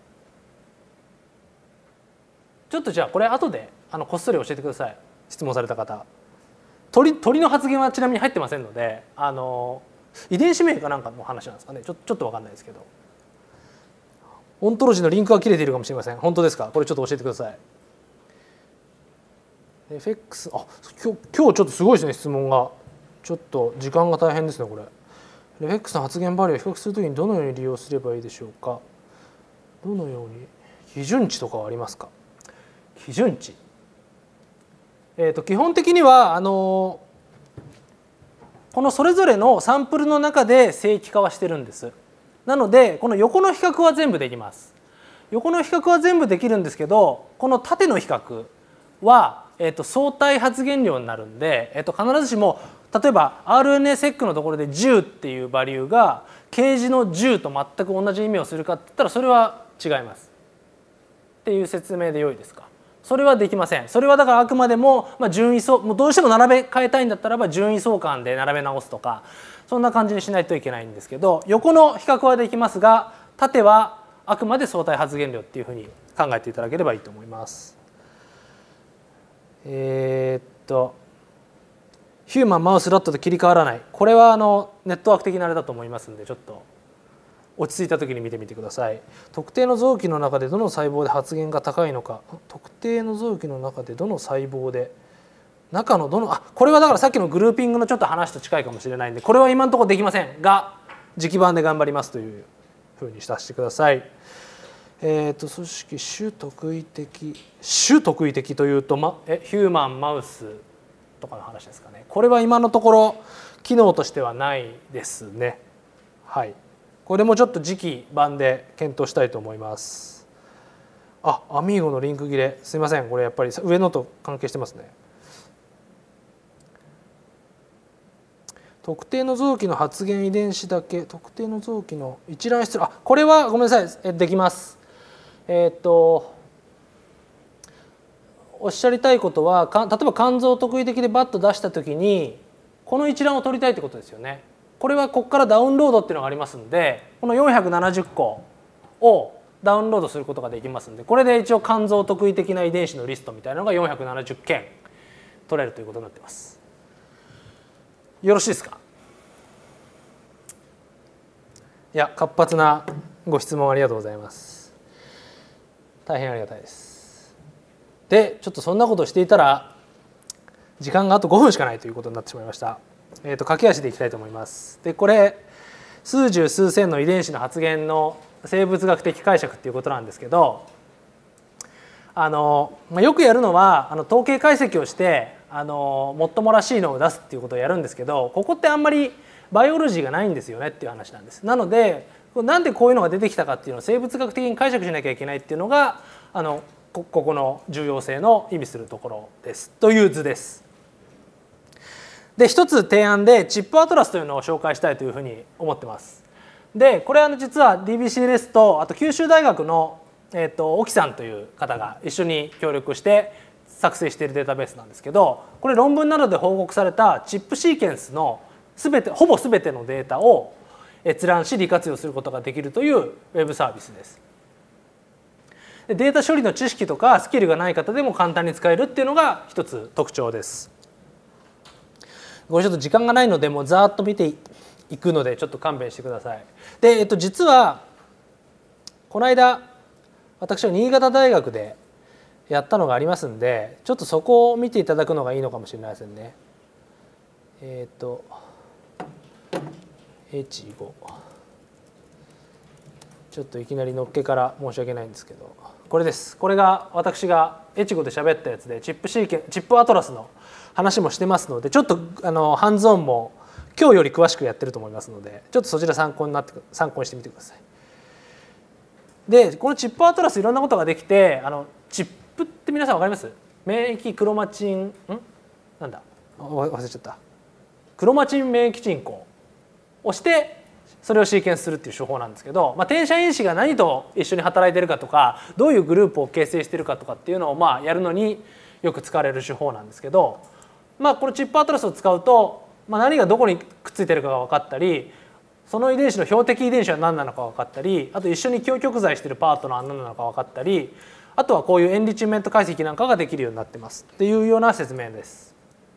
Speaker 1: ちょっとじゃあこれ後でこっそり教えてください、質問された方。鳥の発言はちなみに入ってませんので、遺伝子名かなんかの話なんですかね。ちょっと分かんないですけど、オントロジーのリンクが切れているかもしれません。本当ですか。これちょっと教えてください。FX、今日ちょっとすごいですね、質問が。ちょっと時間が大変ですねこれ。FX の発言バリューを比較するときにどのように利用すればいいでしょうか。どのように基準値とかはありますか。基準値、基本的にはこのそれぞれのサンプルの中で正規化はしてるんです。なのでこの横の比較は全部できます。横の比較は全部できるんですけど、この縦の比較は、相対発現量になるんで、必ずしも例えば RNA-seq のところで10っていうバリューが掲示の10と全く同じ意味をするかって言ったらそれは違いますっていう説明で良いですか。それはできません。それはだからあくまでも、順位相もうどうしても並べ替えたいんだったらば順位相関で並べ直すとかそんな感じにしないといけないんですけど、横の比較はできますが縦はあくまで相対発現量っていうふうに考えていただければいいと思います。ヒューマンマウスラットと切り替わらない、これはネットワーク的なあれだと思いますんで、ちょっと落ち着いた時に見てみてください。特定の臓器の中でどの細胞で発現が高いのか、特定の臓器の中でどの細胞で中のどのこれはだからさっきのグルーピングのちょっと話と近いかもしれないんで、これは今のところできませんが直版で頑張りますというふうにさせてください。組織種特異的というと、ヒューマンマウスとかの話ですかね。これは今のところ機能としてはないですね。はい、これもちょっと次期版で検討したいと思います。アミーゴのリンク切れ、すいません、これやっぱり上のと関係してますね。特定の臓器の発現遺伝子だけ、特定の臓器の一覧出力、これはごめんなさい、できます。おっしゃりたいことは、例えば肝臓特異的でバッと出した時にこの一覧を取りたいってことですよね。これはここからダウンロードっていうのがありますので、この470個をダウンロードすることができますので、これで一応肝臓特異的な遺伝子のリストみたいなのが470件取れるということになっています。よろしいですか？いや、活発なご質問ありがとうございます。大変ありがたいです。で、ちょっとそんなことをしていたら時間があと5分しかないということになってしまいました。駆け足でいきたいと思います。で、これ数十数千の遺伝子の発現の生物学的解釈っていうことなんですけど、よくやるのは統計解析をしてもっともらしいのを出すっていうことをやるんですけど、ここってあんまりバイオロジーがないんですよねっていう話なんです。なのでなんでこういうのが出てきたかっていうのを生物学的に解釈しなきゃいけないっていうのがここの重要性の意味するところですという図です。で、一つ提案でチップアトラスというのを紹介したいというふうに思ってます。で、これ実は DBCLS とあと九州大学の沖さんという方が一緒に協力して作成しているデータベースなんですけど、これ論文などで報告されたチップシーケンスのほぼ全てのデータを閲覧し利活用することができるというウェブサービスです。データ処理の知識とかスキルがない方でも簡単に使えるっていうのが一つ特徴です。これちょっと時間がないのでもうざーっと見ていくのでちょっと勘弁してください。で、実はこの間私は新潟大学でやったのがありますんで、ちょっとそこを見ていただくのがいいのかもしれないですね。H5 ちょっといきなりのっけから申し訳ないんですけど、これです。これが私がH5で喋ったやつでチップアトラスの話もしてますので、ちょっとハンズオンも今日より詳しくやってると思いますので、ちょっとそちら参考にしてみてください。で、このチップアトラスいろんなことができて、チップって皆さん分かります？免疫クロマチンなんだ忘れちゃった。クロマチン免疫鎮候をしてそれをシーケンスするっていう手法なんですけど、転写因子が何と一緒に働いてるかとかどういうグループを形成してるかとかっていうのをやるのによく使われる手法なんですけど、このチップアトラスを使うと、何がどこにくっついてるかが分かったり、その遺伝子の標的遺伝子は何なのか分かったり、あと一緒に強極材してるパートナーは何なのか分かったり、あとはこういうエンリッチメント解析なんかができるようになってますっていうような説明です。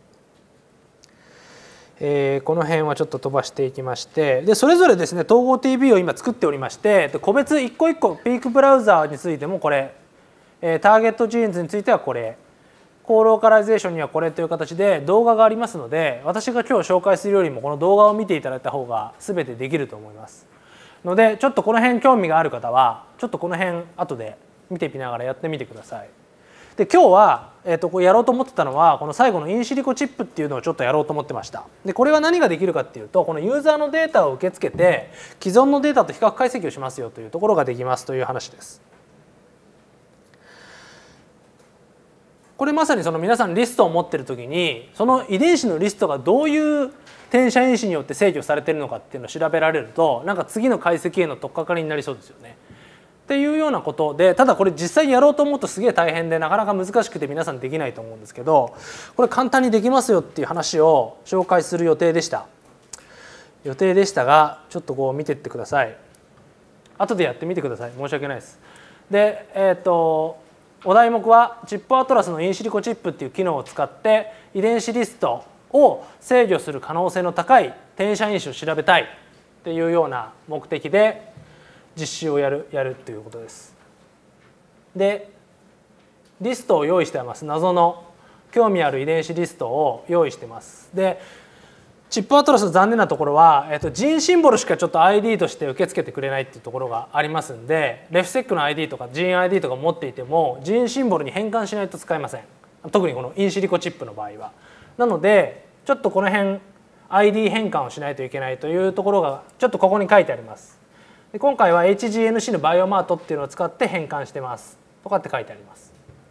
Speaker 1: この辺はちょっと飛ばしていきまして、でそれぞれですね統合 TB を今作っておりまして、個別一個一個ピークブラウザーについてもこれ、ターゲットジーンズについてはこれ、コーローカライゼーションにはこれという形で動画がありますので、私が今日紹介するよりもこの動画を見ていただいた方が全てできると思いますので、ちょっとこの辺興味がある方はちょっとこの辺後で見てみながらやってみてください。で、今日は、これやろうと思ってたのはこの最後のインシリコチップっていうのをちょっとやろうと思ってました。で、これは何ができるかっていうと、このユーザーのデータを受け付けて既存のデータと比較解析をしますよというところができますという話です。これまさにその皆さんリストを持ってる時にその遺伝子のリストがどういう転写因子によって制御されているのかっていうのを調べられると、なんか次の解析への取っかかりになりそうですよね。っていうようなことで、ただこれ実際にやろうと思うとすげえ大変でなかなか難しくて皆さんできないと思うんですけど、これ簡単にできますよっていう話を紹介する予定でしたが、ちょっとこう見てってください。後でやってみてください。申し訳ないです。で、お題目はチップアトラスのインシリコチップっていう機能を使って遺伝子リストを制御する可能性の高い転写因子を調べたいっていうような目的で実習をやるということです。で、リストを用意してます。謎の興味ある遺伝子リストを用意してます。で、チップアトラスの残念なところは、ジーンシンボルしかちょっと ID として受け付けてくれないっていうところがありますんで、レフセックの ID とかジーン ID とか持っていてもジーンシンボルに変換しないと使えません。特にこのインシリコチップの場合は。なのでちょっとこの辺 ID 変換をしないといけないというところがちょっとここに書いてあります。で、今回は HGNC のバイオマートっていうのを使って変換してますとかって書いてあります。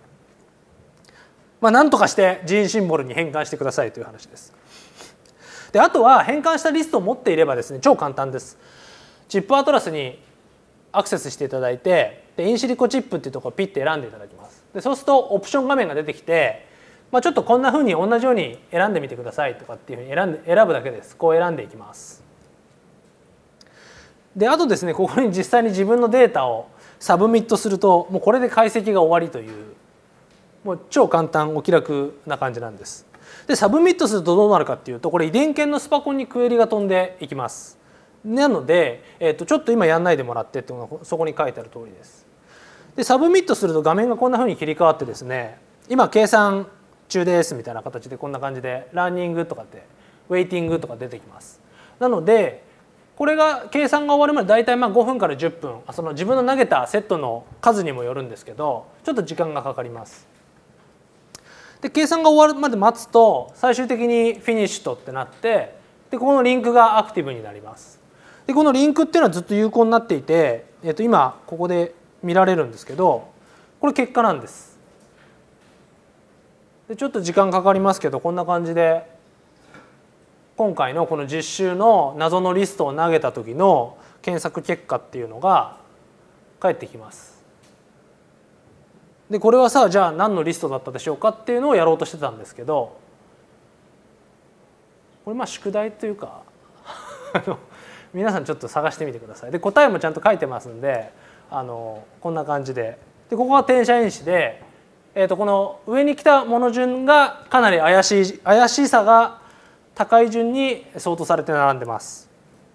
Speaker 1: なんとかしてジーンシンボルに変換してくださいという話です。で、あとは変換したリストを持っていればですね、超簡単です。チップアトラスにアクセスしていただいて、でインシリコチップっていうところをピッて選んでいただきます。で、そうするとオプション画面が出てきて、ちょっとこんなふうに同じように選んでみてくださいとかっていうふうに選ぶだけです。こう選んでいきます。で、あとですね、ここに実際に自分のデータをサブミットするともうこれで解析が終わりというもう超簡単お気楽な感じなんです。でサブミットするとどうなるかっていうとこれ遺伝圏のスパコンにクエリが飛んでいきます。なので、ちょっと今やんないでもらってっていうのがそこに書いてある通りです。でサブミットすると画面がこんなふうに切り替わってですね今計算中ですみたいな形でこんな感じでランニングとかってウェイティングとか出てきます。なのでこれが計算が終わるまで大体5分から10分その自分の投げたセットの数にもよるんですけどちょっと時間がかかります。で計算が終わるまで待つと最終的にフィニッシュとってなってでここのリンクがアクティブになります。でこのリンクっていうのはずっと有効になっていて、今ここで見られるんですけどこれ結果なんです。でちょっと時間かかりますけどこんな感じで今回のこの実習の謎のリストを投げた時の検索結果っていうのが返ってきます。でこれはさじゃあ何のリストだったでしょうかっていうのをやろうとしてたんですけどこれ宿題というか皆さんちょっと探してみてください。で答えもちゃんと書いてますんでこんな感じでここが転写因子で、この上に来たもの順がかなり怪しさが高い順に相当されて並んでます。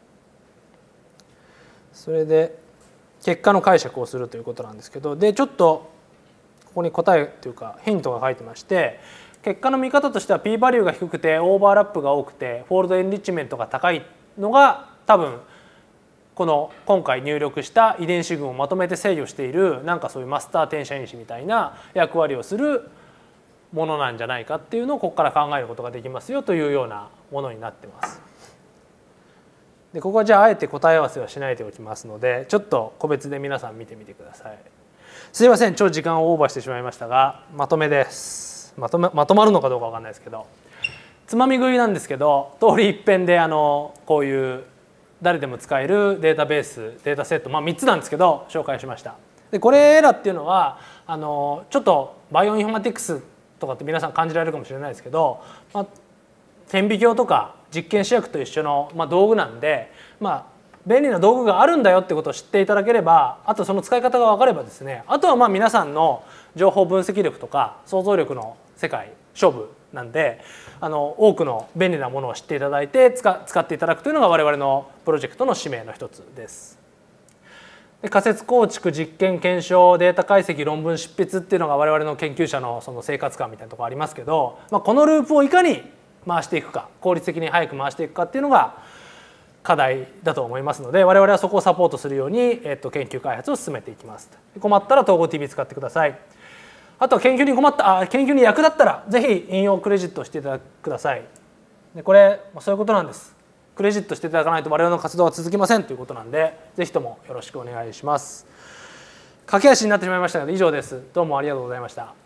Speaker 1: それで結果の解釈をするということなんですけどでちょっとここに答えというかヒントが書いてまして結果の見方としては p バリューが低くてオーバーラップが多くてフォールドエンリッチメントが高いのが多分この今回入力した遺伝子群をまとめて制御しているなんかそういうマスター転写因子みたいな役割をするものなんじゃないかっていうのをここから考えることができますよというようなものになってます。でここはじゃああえて答え合わせはしないでおきますのでちょっと個別で皆さん見てみてください。すいません超時間をオーバーしてしまいましたがまとめです。まとまるのかどうかわかんないですけどつまみ食いなんですけど通り一遍でこういう誰でも使えるデータベースデータセット3つなんですけど紹介しました。でこれらっていうのはちょっとバイオインフォマティクスとかって皆さん感じられるかもしれないですけど、顕微鏡とか実験試薬と一緒の、道具なんで、便利な道具があるんだよってことを知っていただければあとその使い方が分かればですねあとは皆さんの情報分析力とか想像力の世界勝負なんで多くの便利なものを知っていただいて使っていただくというのが我々のプロジェクトの使命の一つです。で仮説構築実験検証データ解析論文執筆っていうのが我々の研究者のその生活感みたいなところありますけど、このループをいかに回していくか効率的に早く回していくかっていうのが課題だと思いますので我々はそこをサポートするように、研究開発を進めていきます。困ったら統合 TV 使ってください。あとは研究に役立ったらぜひ引用クレジットしていただください。でこれそういうことなんです。クレジットしていただかないと我々の活動は続きませんということなんでぜひともよろしくお願いします。駆け足になってしまいましたので以上です。どうもありがとうございました。